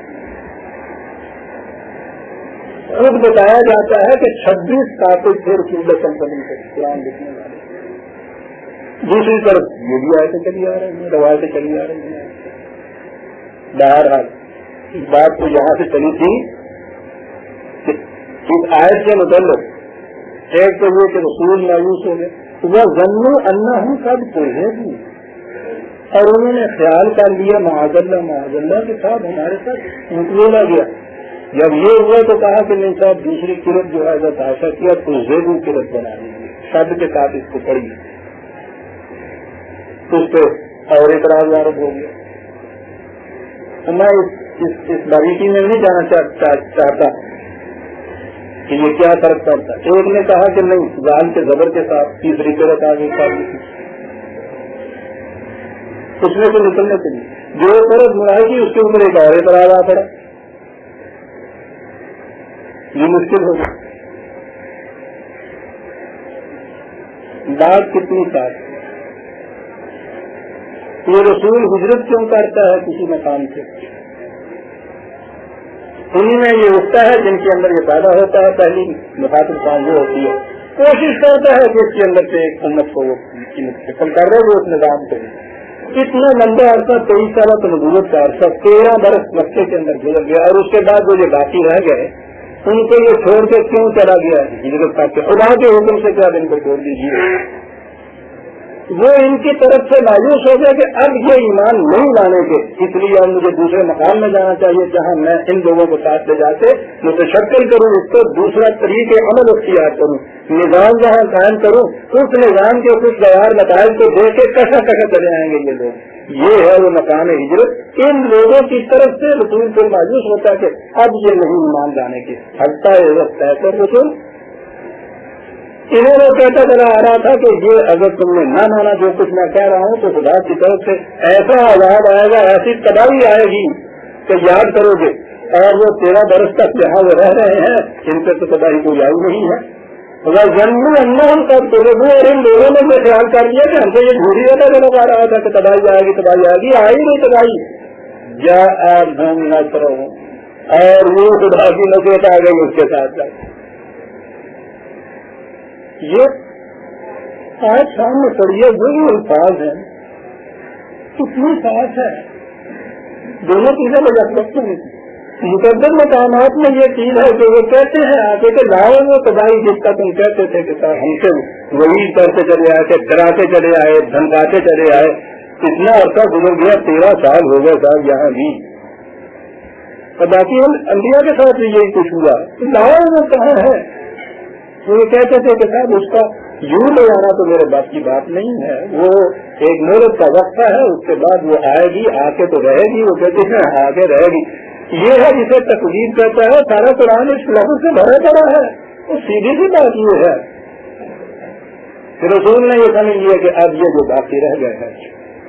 خود بتایا جاتا ہے کہ چھبیس کاتب تھے رسول کمپنی کے قرآن لکھنے والے. دوسری طرف یہ بھی آیتیں چلی آ رہی ہیں، روایتیں چلی آ رہی ہیں. بہرحال اس بات تو یہاں سے چلی تھی کہ اس آیت کے متعلق ایک تو یہ کہ رسول مایوس ہو گئے، وہ ظنوا انہم قد کذبوا، اور انہوں نے خیال کر لیا معاذ اللہ معاذ اللہ کے ساتھ ہمارے ساتھ بولا گیا. جب یہ ہوا تو کہا کہ نہیں صاحب دوسری قرت جو ہے اگر ایسا کیا تو زیبو قرت بنا لیجیے، شد کے ساتھ اس کو پڑھیے. اس پہ اور اعتراض وارد ہو گیا. میں اس باریکی میں نہیں جانا چاہتا کہ یہ کیا فرق پڑتا. ایک نے کہا کہ نہیں زال کے زبر کے ساتھ تیسری قرت آگے اس میں سے نکلنے کے لیے جو قرت مرائے گی اس کے اوپر ایک اور اعتراض آ پڑا، یہ مشکل ہوگا. بات کتنی ساتھ یہ رسول ہجرت کیوں کرتا ہے کسی مقام سے؟ انہیں میں یہ اٹھتا ہے جن کے اندر یہ پیدا ہوتا ہے. پہلی مخاطب کام وہ ہوتی ہے، کوشش کرتا ہے کہ اس کے اندر سے ایک امت کو مستقل کر رہے وہ اس نظام کو. اتنا لمبا عرصہ تیئیس سالہ تو نبوت کا عرصہ تیرہ برس مکے کے اندر گزر گیا، اور اس کے بعد وہ جو باقی رہ گئے ان کو یہ چھوڑ کے کیوں چلا گیا ہے ہجرت کر کے؟ خدا کے حکم سے کیا ان کو چھوڑ دیجیے. وہ ان کی طرف سے مایوس ہو گیا کہ اب یہ ایمان نہیں لانے کے، اس لیے اب مجھے دوسرے مقام میں جانا چاہیے جہاں میں ان لوگوں کو ساتھ لے جا کے متشکل کروں، اس کو دوسرا طریقے عمل اختیار کروں، نظام جہاں قائم کروں اس نظام کے کچھ غیر نتائج کو دیکھ کے کیسا کیسا چلے آئیں گے یہ لوگ. یہ ہے وہ مقام ہجرت. ان لوگوں کی طرف سے رسول کو مایوس ہوتا ہے کہ اب یہ نہیں ایمان لانے کے. حتیٰ عزت طے کر رسول انہوں نے کہتا چلا آ رہا تھا کہ یہ اگر تم نے نہ مانا جو کچھ میں کہہ رہا ہوں تو خدا کی طرف سے ایسا عذاب آئے گا، ایسی تباہی آئے گی کہ یاد کرو گے، اور وہ تیرہ برس تک جہاں وہ رہ رہے ہیں ان پہ تو تباہی کوئی آئی نہیں ہے۔ جنم ان کا تلگو اور ان لوگوں نے یہ خیال کر لیا کہ ہم سے یہ جھوٹی رہتا چلا آ رہا تھا کہ تباہی آئے گی تباہی آئے گی، آئی نہیں تباہی، جا آپ ہم نہ کرو، اور وہ خدا کی نصیحت آ گئی اس کے ساتھ ساتھ۔ یہ آج سامنے پڑھیے وہی الفاظ ہیں، کتنی صاف ہے، دونوں چیزیں لگا سکتے ہیں۔ مقدم مقامات میں یہ چیز ہے کہ وہ کہتے ہیں آگے کہ لاؤ وہ تباہی جس کا تم کہتے تھے کہ ہم سے وہی کرتے چلے آئے تھے، ڈراتے چلے آئے، دھمکاتے چلے آئے، اتنا عرصہ گزر گیا، تیرہ سال ہو گئے صاحب یہاں بھی، اور باقی ہم انبیاء کے ساتھ بھی یہی کچھ ہوا، لاؤ وہ کہاں ہے؟ وہ یہ کہتے تھے کہ صاحب اس کا یوں لے جانا تو میرے باپ کی بات نہیں ہے، وہ ایک مہلت کا وقت ہے، اس کے بعد وہ آئے گی، آ کے تو رہے گی، وہ کہتے ہیں آ کے رہے گی۔ یہ ہے جسے تقدیر کہتا ہے، سارا قرآن اس لفظ سے بھرا پڑا ہے، وہ سیدھی سی بات یہ ہے۔ پھر رسول نے یہ سمجھ لیا کہ اب یہ جو باقی رہ گئے ہیں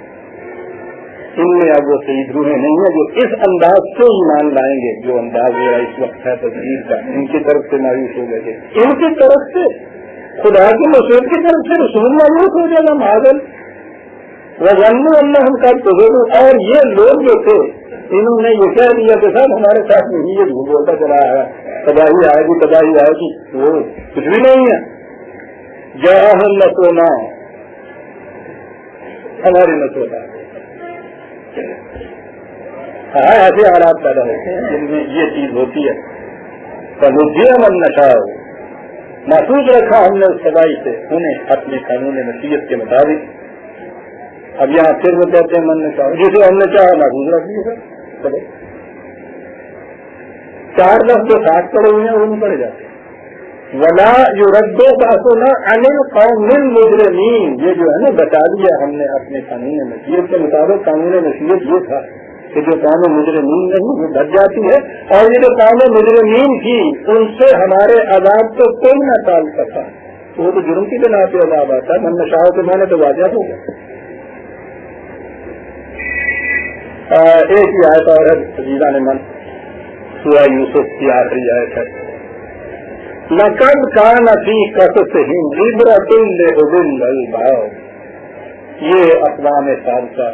ان میں اب وہ صحیح روحیں نہیں ہے جو اس انداز سے ایمان لائیں گے، جو انداز میرا اس وقت ہے تقدیر کا، ان کی طرف سے مایوس ہو گئے، ان کی طرف سے خدا کی نصرت کی طرف سے رسول مایوس ہو جائے گا معذل وہ جانو اللہ ہم کر تو دے دوں۔ اور یہ لوگ جو تھے انہوں نے یہ کہہ دیا کہ صاحب ہمارے ساتھ نہیں، یہ جھوٹ بولتا چلا ہے، تباہی آئے گی تباہی آئے گی، وہ کچھ بھی نہیں ہے، جہاں نسونا ہماری نسوت آ گئی۔ ہاں ایسے حالات پیدا ہوتے ہیں جن میں یہ چیز ہوتی ہے، من نشا محفوظ رکھا ہم نے سبائی سے انہیں اپنے قانون نصیحت کے مطابق۔ اب یہاں پھر وہ کہتے ہیں من نے چاہا، جسے ہم نے چاہا محفوظ رکھ دیا، چلے چار لفظ جو ساتھ پڑے ہوئے ہیں وہ نہیں پڑے جاتے۔ ولا یردو باسونا انل قوم المجرمین، یہ جو ہے نا بتا دیا ہم نے اپنے قانون نصیحت کے مطابق۔ قانون نصیحت یہ تھا کہ جو قوم مجرمین نہیں وہ بچ جاتی ہے، اور یہ جو قوم مجرمین تھی ان سے ہمارے عذاب کو کوئی نہ ٹال سکتا، وہ تو جرم کی بنا پہ عذاب آتا ہے، من نشاء کے معنی تو واضح ہو گیا۔ ایک ہی آیت اور ہے عزیزان من، سورہ یوسف کی آخری آیت ہے، لقد کان فی قصصہم عبرۃ لأولی الالباب، یہ اقوام سابقہ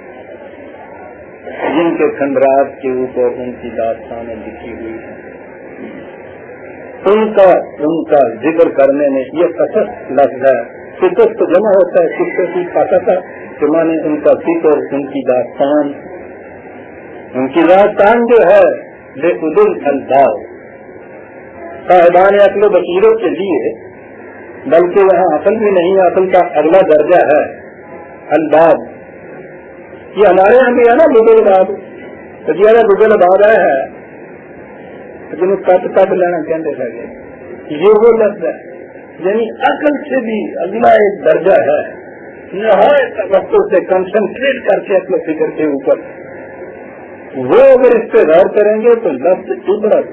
جن کے کھنڈرات کے اوپر ان کی داستانیں لکھی ہوئی ہیں، ان کا ان کا ذکر کرنے میں یہ قصص لفظ ہے، قصص تو جمع ہوتا ہے قصے کی قصص کہ مانے ان کا ذکر، ان کی داستان، ان کی داستان جو ہے لأولی الالباب صاحبان عقل و بصیرت کے لیے، بلکہ وہاں عقل بھی نہیں، عقل کا اگلا درجہ ہے الباب۔ یہ ہمارے یہاں بھی ہے نا لگل باب، تو جی اگر لگل باب ہے لیکن کٹ کٹ لینا کہتے لگے، یہ وہ لفظ ہے، یعنی عقل سے بھی اگلا ایک درجہ ہے، نہایت توقع سے کنسنٹریٹ کر کے اپنے فکر کے اوپر، وہ اگر اس پہ غور کریں گے تو لفظ عبرت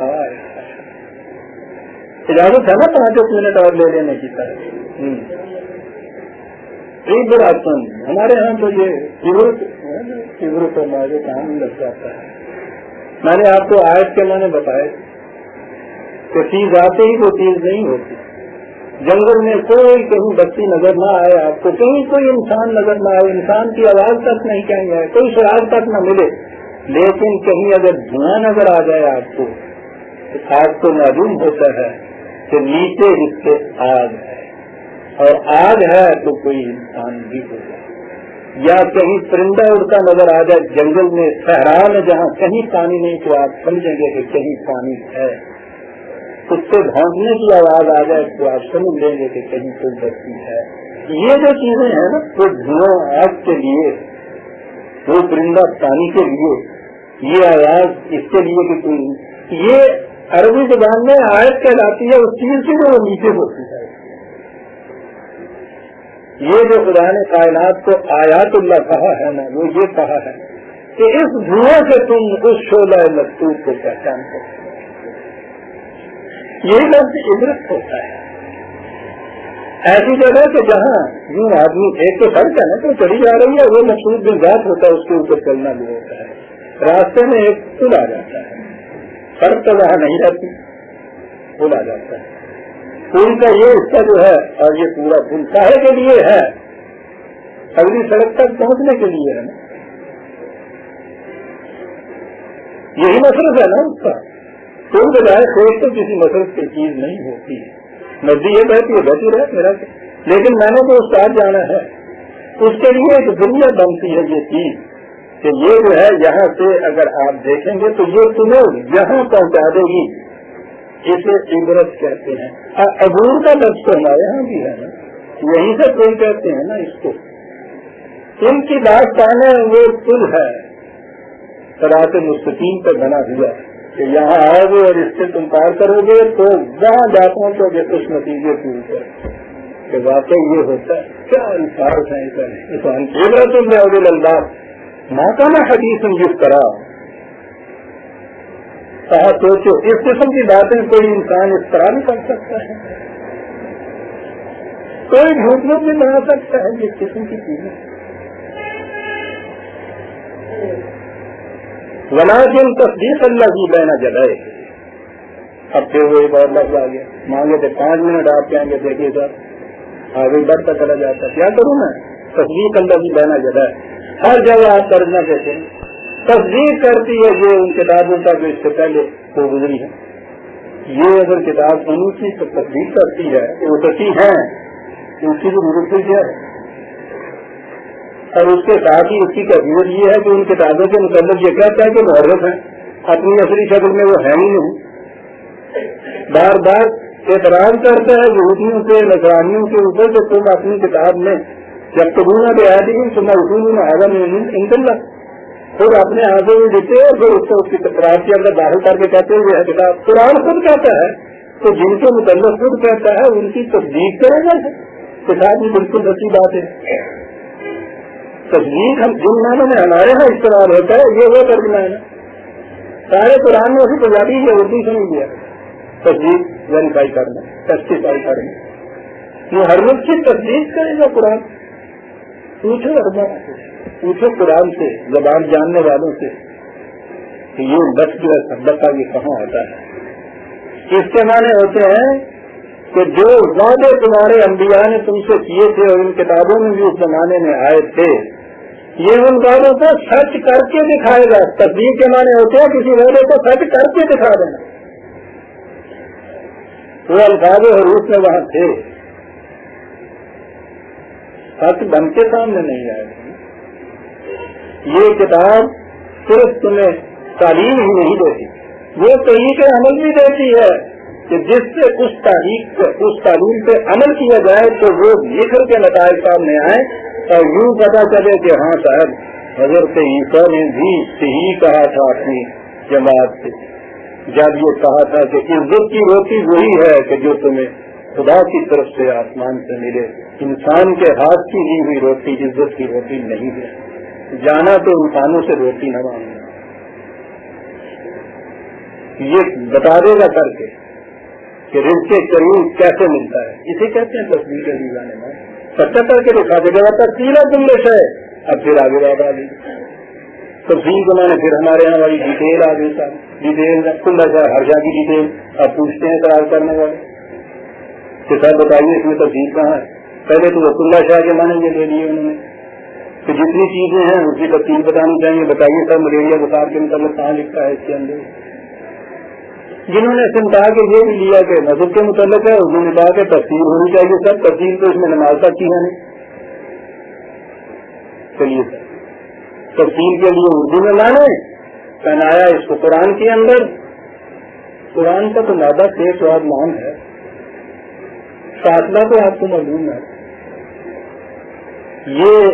اجازت ہے نا پانچ منٹ اور لے لینے کی طرح عبرت۔ ہمارے ہاں تو یہ عبرت عبرت اور ماضی کہاں لگ جاتا ہے۔ میں نے آپ کو آیت کے معنی بتائے کہ چیز آتے ہی وہ چیز نہیں ہوتی، جنگل میں کوئی کہیں بستی نظر نہ آئے آپ کو، کہیں کوئی انسان نظر نہ آئے، انسان کی آواز تک نہیں کہیں گے، کوئی شراب تک نہ ملے، لیکن کہیں اگر دھواں نظر آ جائے آپ کو تو آپ کو معلوم ہوتا ہے کہ نیچے اس سے آگ ہے، اور آگ ہے تو کوئی انسان بھی ہوگا، یا کہیں پرندہ اڑتا نظر آ جائے جنگل میں، صحرا میں جہاں کہیں پانی نہیں تو آپ سمجھیں گے کہ کہیں پانی ہے، اس سے بھونکنے کی آواز آ جائے تو آپ سمجھ لیں گے کہ کہیں کوئی بستی ہے۔ یہ جو چیزیں ہیں نا، وہ دھواں آگ کے لیے، وہ پرندہ پانی کے لیے، یہ آواز اس کے لیے کہ کوئی، یہ عربی زبان میں آیت کہلاتی ہے اس چیز کی جو وہ نیچے ہوتی ہے۔ یہ جو خدا نے کائنات کو آیات اللہ کہا ہے نا، وہ یہ کہا ہے کہ اس دھواں سے تم اس شعلہ مکتوب کو پہچان سکتے، یہی لفظ عبرت ہوتا ہے۔ ایسی جگہ کہ جہاں یوں آدمی ایک تو سڑک ہے نا تو چلی جا رہی ہے، وہ مقصود بن ذات ہوتا ہے، اس کے اوپر چلنا بھی ہوتا ہے، راستے میں ایک پل آ جاتا ہے، سڑک تو وہاں نہیں رہتی، پل آ جاتا ہے، پل کا یہ حصہ جو ہے اور یہ پورا پل کاہے کے لیے ہے؟ اگلی سڑک تک پہنچنے کے لیے ہے نا، یہی مصرف ہے نا اس کا، پل بجائے خود تو کسی مصرف کی چیز نہیں ہوتی ہے، ندی یہ بہتی ہے بہتی رہے میرا، لیکن میں نے تو اس ساتھ جانا ہے، اس کے لیے ایک دنیا بنتی ہے یہ چیز کہ یہ جو ہے یہاں سے اگر آپ دیکھیں گے تو یہ تمہیں یہاں پہنچا دے گی، اسے عبرت کہتے ہیں۔ عبور کا لفظ تو ہمارے یہاں بھی ہے نا، یہیں سے کوئی کہتے ہیں نا اس کو، ان کی داستانیں وہ پل ہے صراط مستقیم پر بنا ہوا کہ یہاں آؤ گے اور اس سے تم پار کرو گے تو وہاں جا پہنچو گے اس نتیجے کے اوپر کہ واقعی یہ ہوتا ہے۔ کیا الفاظ ہیں انسان کی عبرت میں اللہ ماکانہ حدیث جس طرح کہا سوچو، اس قسم کی باتیں کوئی انسان اس طرح بھی کر سکتا ہے، کوئی جھوٹ موٹ بھی بنا سکتا ہے جس قسم کی چیزیں، ولیکن تصدیق اللہ کی بہنا جلائے۔ اب پھر وہ ایک اور لفظ آ گیا، مانگے تھے پانچ منٹ آپ کہیں گے دیکھیے سر آگے بڑھتا چلا جاتا، کیا کروں میں؟ تصدیق اللہ کی بہنا جلائے، ہر جگہ آپ کرنا کہتے ہیں، تصدیق کرتی ہے یہ ان کتابوں کا جو اس سے پہلے وہ گزری ہے، یہ اگر کتاب سنی کی تو تصدیق کرتی ہے وہ سچی ہے، اس کی جو ضرورت ہے، اور اس کے ساتھ ہی اس کی کیفیت یہ ہے کہ ان کتابوں کے متعلق یہ کہتا ہے کہ محرف ہیں، اپنی اصلی شکل میں وہ ہے ہی نہیں، بار بار اعتراض کرتا ہے یہودیوں سے نصرانیوں کے اوپر کہ تم اپنی کتاب میں جب تبونا بے آدمی تم اصول میں آگا انشاء خود اپنے آگے میں دیتے اور پھر اس کو اس کی تکرار کے اندر داخل کر کے کہتے ہیں یہ کتاب قرآن خود کہتا ہے، تو جن کے متعلق خود کہتا ہے ان کی تصدیق کرے گا کتاب میں بالکل سچی بات ہے۔ تصدیق ہم جن معنوں میں ہمارے یہاں استعمال ہوتا ہے یہ وہ ترجمہ ہے نا، سارے قرآن میں اسی پنجابی یا اردو سے نہیں دیا، تصدیق ویریفائی کرنا، ٹیسٹیفائی کرنا، یہ ہر وقت کی تصدیق کرے گا قرآن، پوچھو پوچھو قرآن سے، زبان جاننے والوں سے کہ یہ لفظ جو ہے سبق کا یہ کہاں آتا ہے۔ اس کے معنی ہوتے ہیں کہ جو وعدے تمہارے انبیاء نے تم سے کیے تھے اور ان کتابوں میں بھی اس زمانے میں آئے تھے، یہ ان وعدوں کو سچ کر کے دکھائے گا۔ تصدیق کے معنی ہوتے ہیں کسی وعدے کو سچ کر کے دکھا دینا، وہ الفاظ حروف میں وہاں تھے، سچ بن کے سامنے نہیں آئے گا۔ یہ کتاب صرف تمہیں تعلیم ہی نہیں دیتی، وہ طریقے عمل بھی دیتی ہے کہ جس سے اس تاریخ پہ اس تعلیم پہ عمل کیا جائے تو وہ نکل کے نتائج سامنے آئے اور یوں پتا چلے کہ ہاں صاحب حضرت عیسیٰ نے بھی صحیح کہا تھا اپنی جماعت سے جب یہ کہا تھا کہ عزت کی روٹی وہی ہے کہ جو تمہیں خدا کی طرف سے آسمان سے ملے، انسان کے ہاتھ کی لی ہوئی روٹی عزت کی روٹی نہیں ہے، جانا تو انسانوں سے روٹی نہ مانگنا، یہ بتا دے گا کر کے کہ رزق کریم کیسے ملتا ہے، اسے کہتے ہیں تصدیق عزیزان میں سچا کر کے دکھا دے گا تفصیل جملے سے۔ اب پھر آگے بات آ گئی تفصیل کے معنی پھر ہمارے یہاں والی ڈیٹیل آ گئی، سر ڈیٹیل کل ایسا ہر جگہ کی ڈیٹیل اب پوچھتے ہیں اعتراض کرنے والے کہ سر بتائیے اس میں تفصیل کہاں ہے؟ پہلے تو رسول اللہ شاہ کے معنی یہ لے لیے انہوں نے کہ جتنی چیزیں ہیں اس کی تفصیل بتانی چاہیے، بتائیے سر ملیریا بخار کے متعلق کہاں لکھتا ہے اس کے اندر۔ جنہوں نے سمجھا کے یہ بھی لیا کہ مذہب کے متعلق ہے، انہوں نے کہا کہ تفصیل ہونی چاہیے، سب تفصیل تو اس میں نماز تک کی ہے نہیں۔ چلیے سر تفصیل کے لیے اردو میں لانے پہنایا اس کو قرآن کے اندر، قرآن کا تو مادہ سے سواد نام ہے، فاصلہ تو آپ کو معلوم ہے، یہ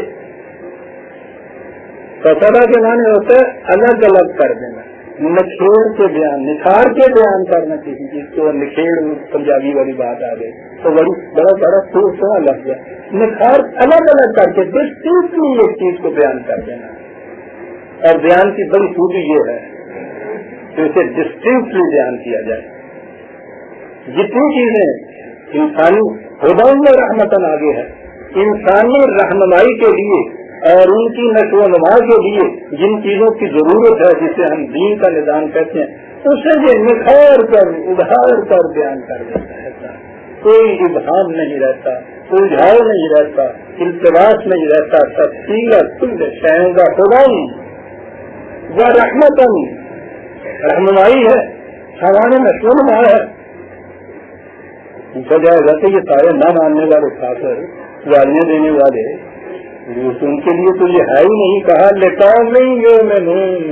فصلہ کے معنی ہوتا ہے الگ الگ کر دینا، نکھیڑ کے بیان نکھار کے بیان کرنا چاہیے، جس کو نکھیڑ پنجابی والی بات آ گئی تو بڑی بڑا بڑا سوچنا لگ گیا، نکھار الگ الگ کر کے ڈسٹنکٹلی ایک چیز کو بیان کر دینا، اور بیان کی بڑی خوبی یہ ہے کہ اسے ڈسٹنکٹلی بیان کیا جائے۔ جتنی چیزیں انسانی ہدن و رحمتن آگے ہے، انسانی رہنمائی کے لیے اور ان کی نشو و نما کے لیے جن چیزوں کی ضرورت ہے جسے ہم دین کا نظام کہتے ہیں اسے یہ نکھار کر ادھار کر بیان کر دیتا ہے، کوئی ابہام نہیں رہتا، کوئی جھاؤ نہیں رہتا، التباس نہیں رہتا، تفصیل کل شیء کا ہدن و رحمتن رہنمائی ہے، ہمارے نشو و نما ہے۔ پوچھا جائے گا کہ یہ سارے نہ ماننے والے کافر گالیاں دینے والے ان کے لیے تو یہ ہے ہی نہیں، کہا لقوم یؤمنون،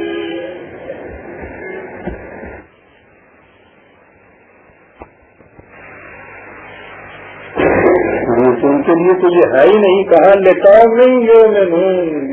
ان کے لیے تو یہ ہے ہی نہیں، کہا لقوم یؤمنون۔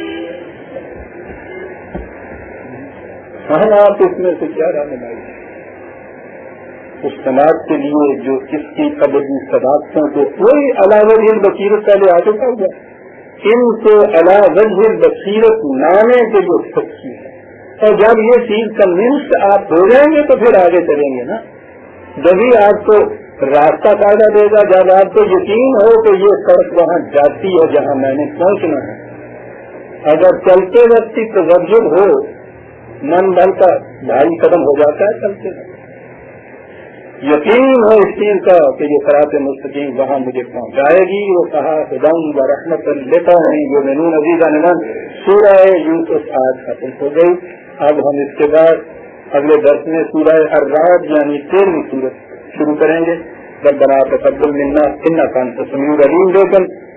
ہم آپ اس میں سے کیا رہنمائی ہے اس سماج کے لیے جو اس کی قبضی صداقتوں کو کوئی علاوہ بصیرت پہلے آ چکا ہوا، ان کو علاوہ بصیرت نامے کے جو سچی ہے، اور جب یہ چیز کنوینس آپ ہو جائیں گے تو پھر آگے چلیں گے نا، جبھی آپ کو راستہ قاعدہ دے گا، جب آپ کو یقین ہو کہ یہ سڑک وہاں جاتی ہے جہاں میں نے پہنچنا ہے۔ اگر چلتے وقت کی توجہ ہو، من بل کا ڈھائی قدم ہو جاتا ہے چلتے وقت، یقین ہو اس چیز کا کہ یہ صراط مستقیم وہاں مجھے پہنچائے گی۔ وہ کہا ہدن و رحمتن لقوم یؤمنون عزیزا نمن۔ سورہ یوسف آج ختم ہو گئی، اب ہم اس کے بعد اگلے درس میں سورہ الرعد یعنی تیرہویں سورت شروع کریں گے۔ ربنا تقبل منا انک انت السمیع العلیم۔ لیکن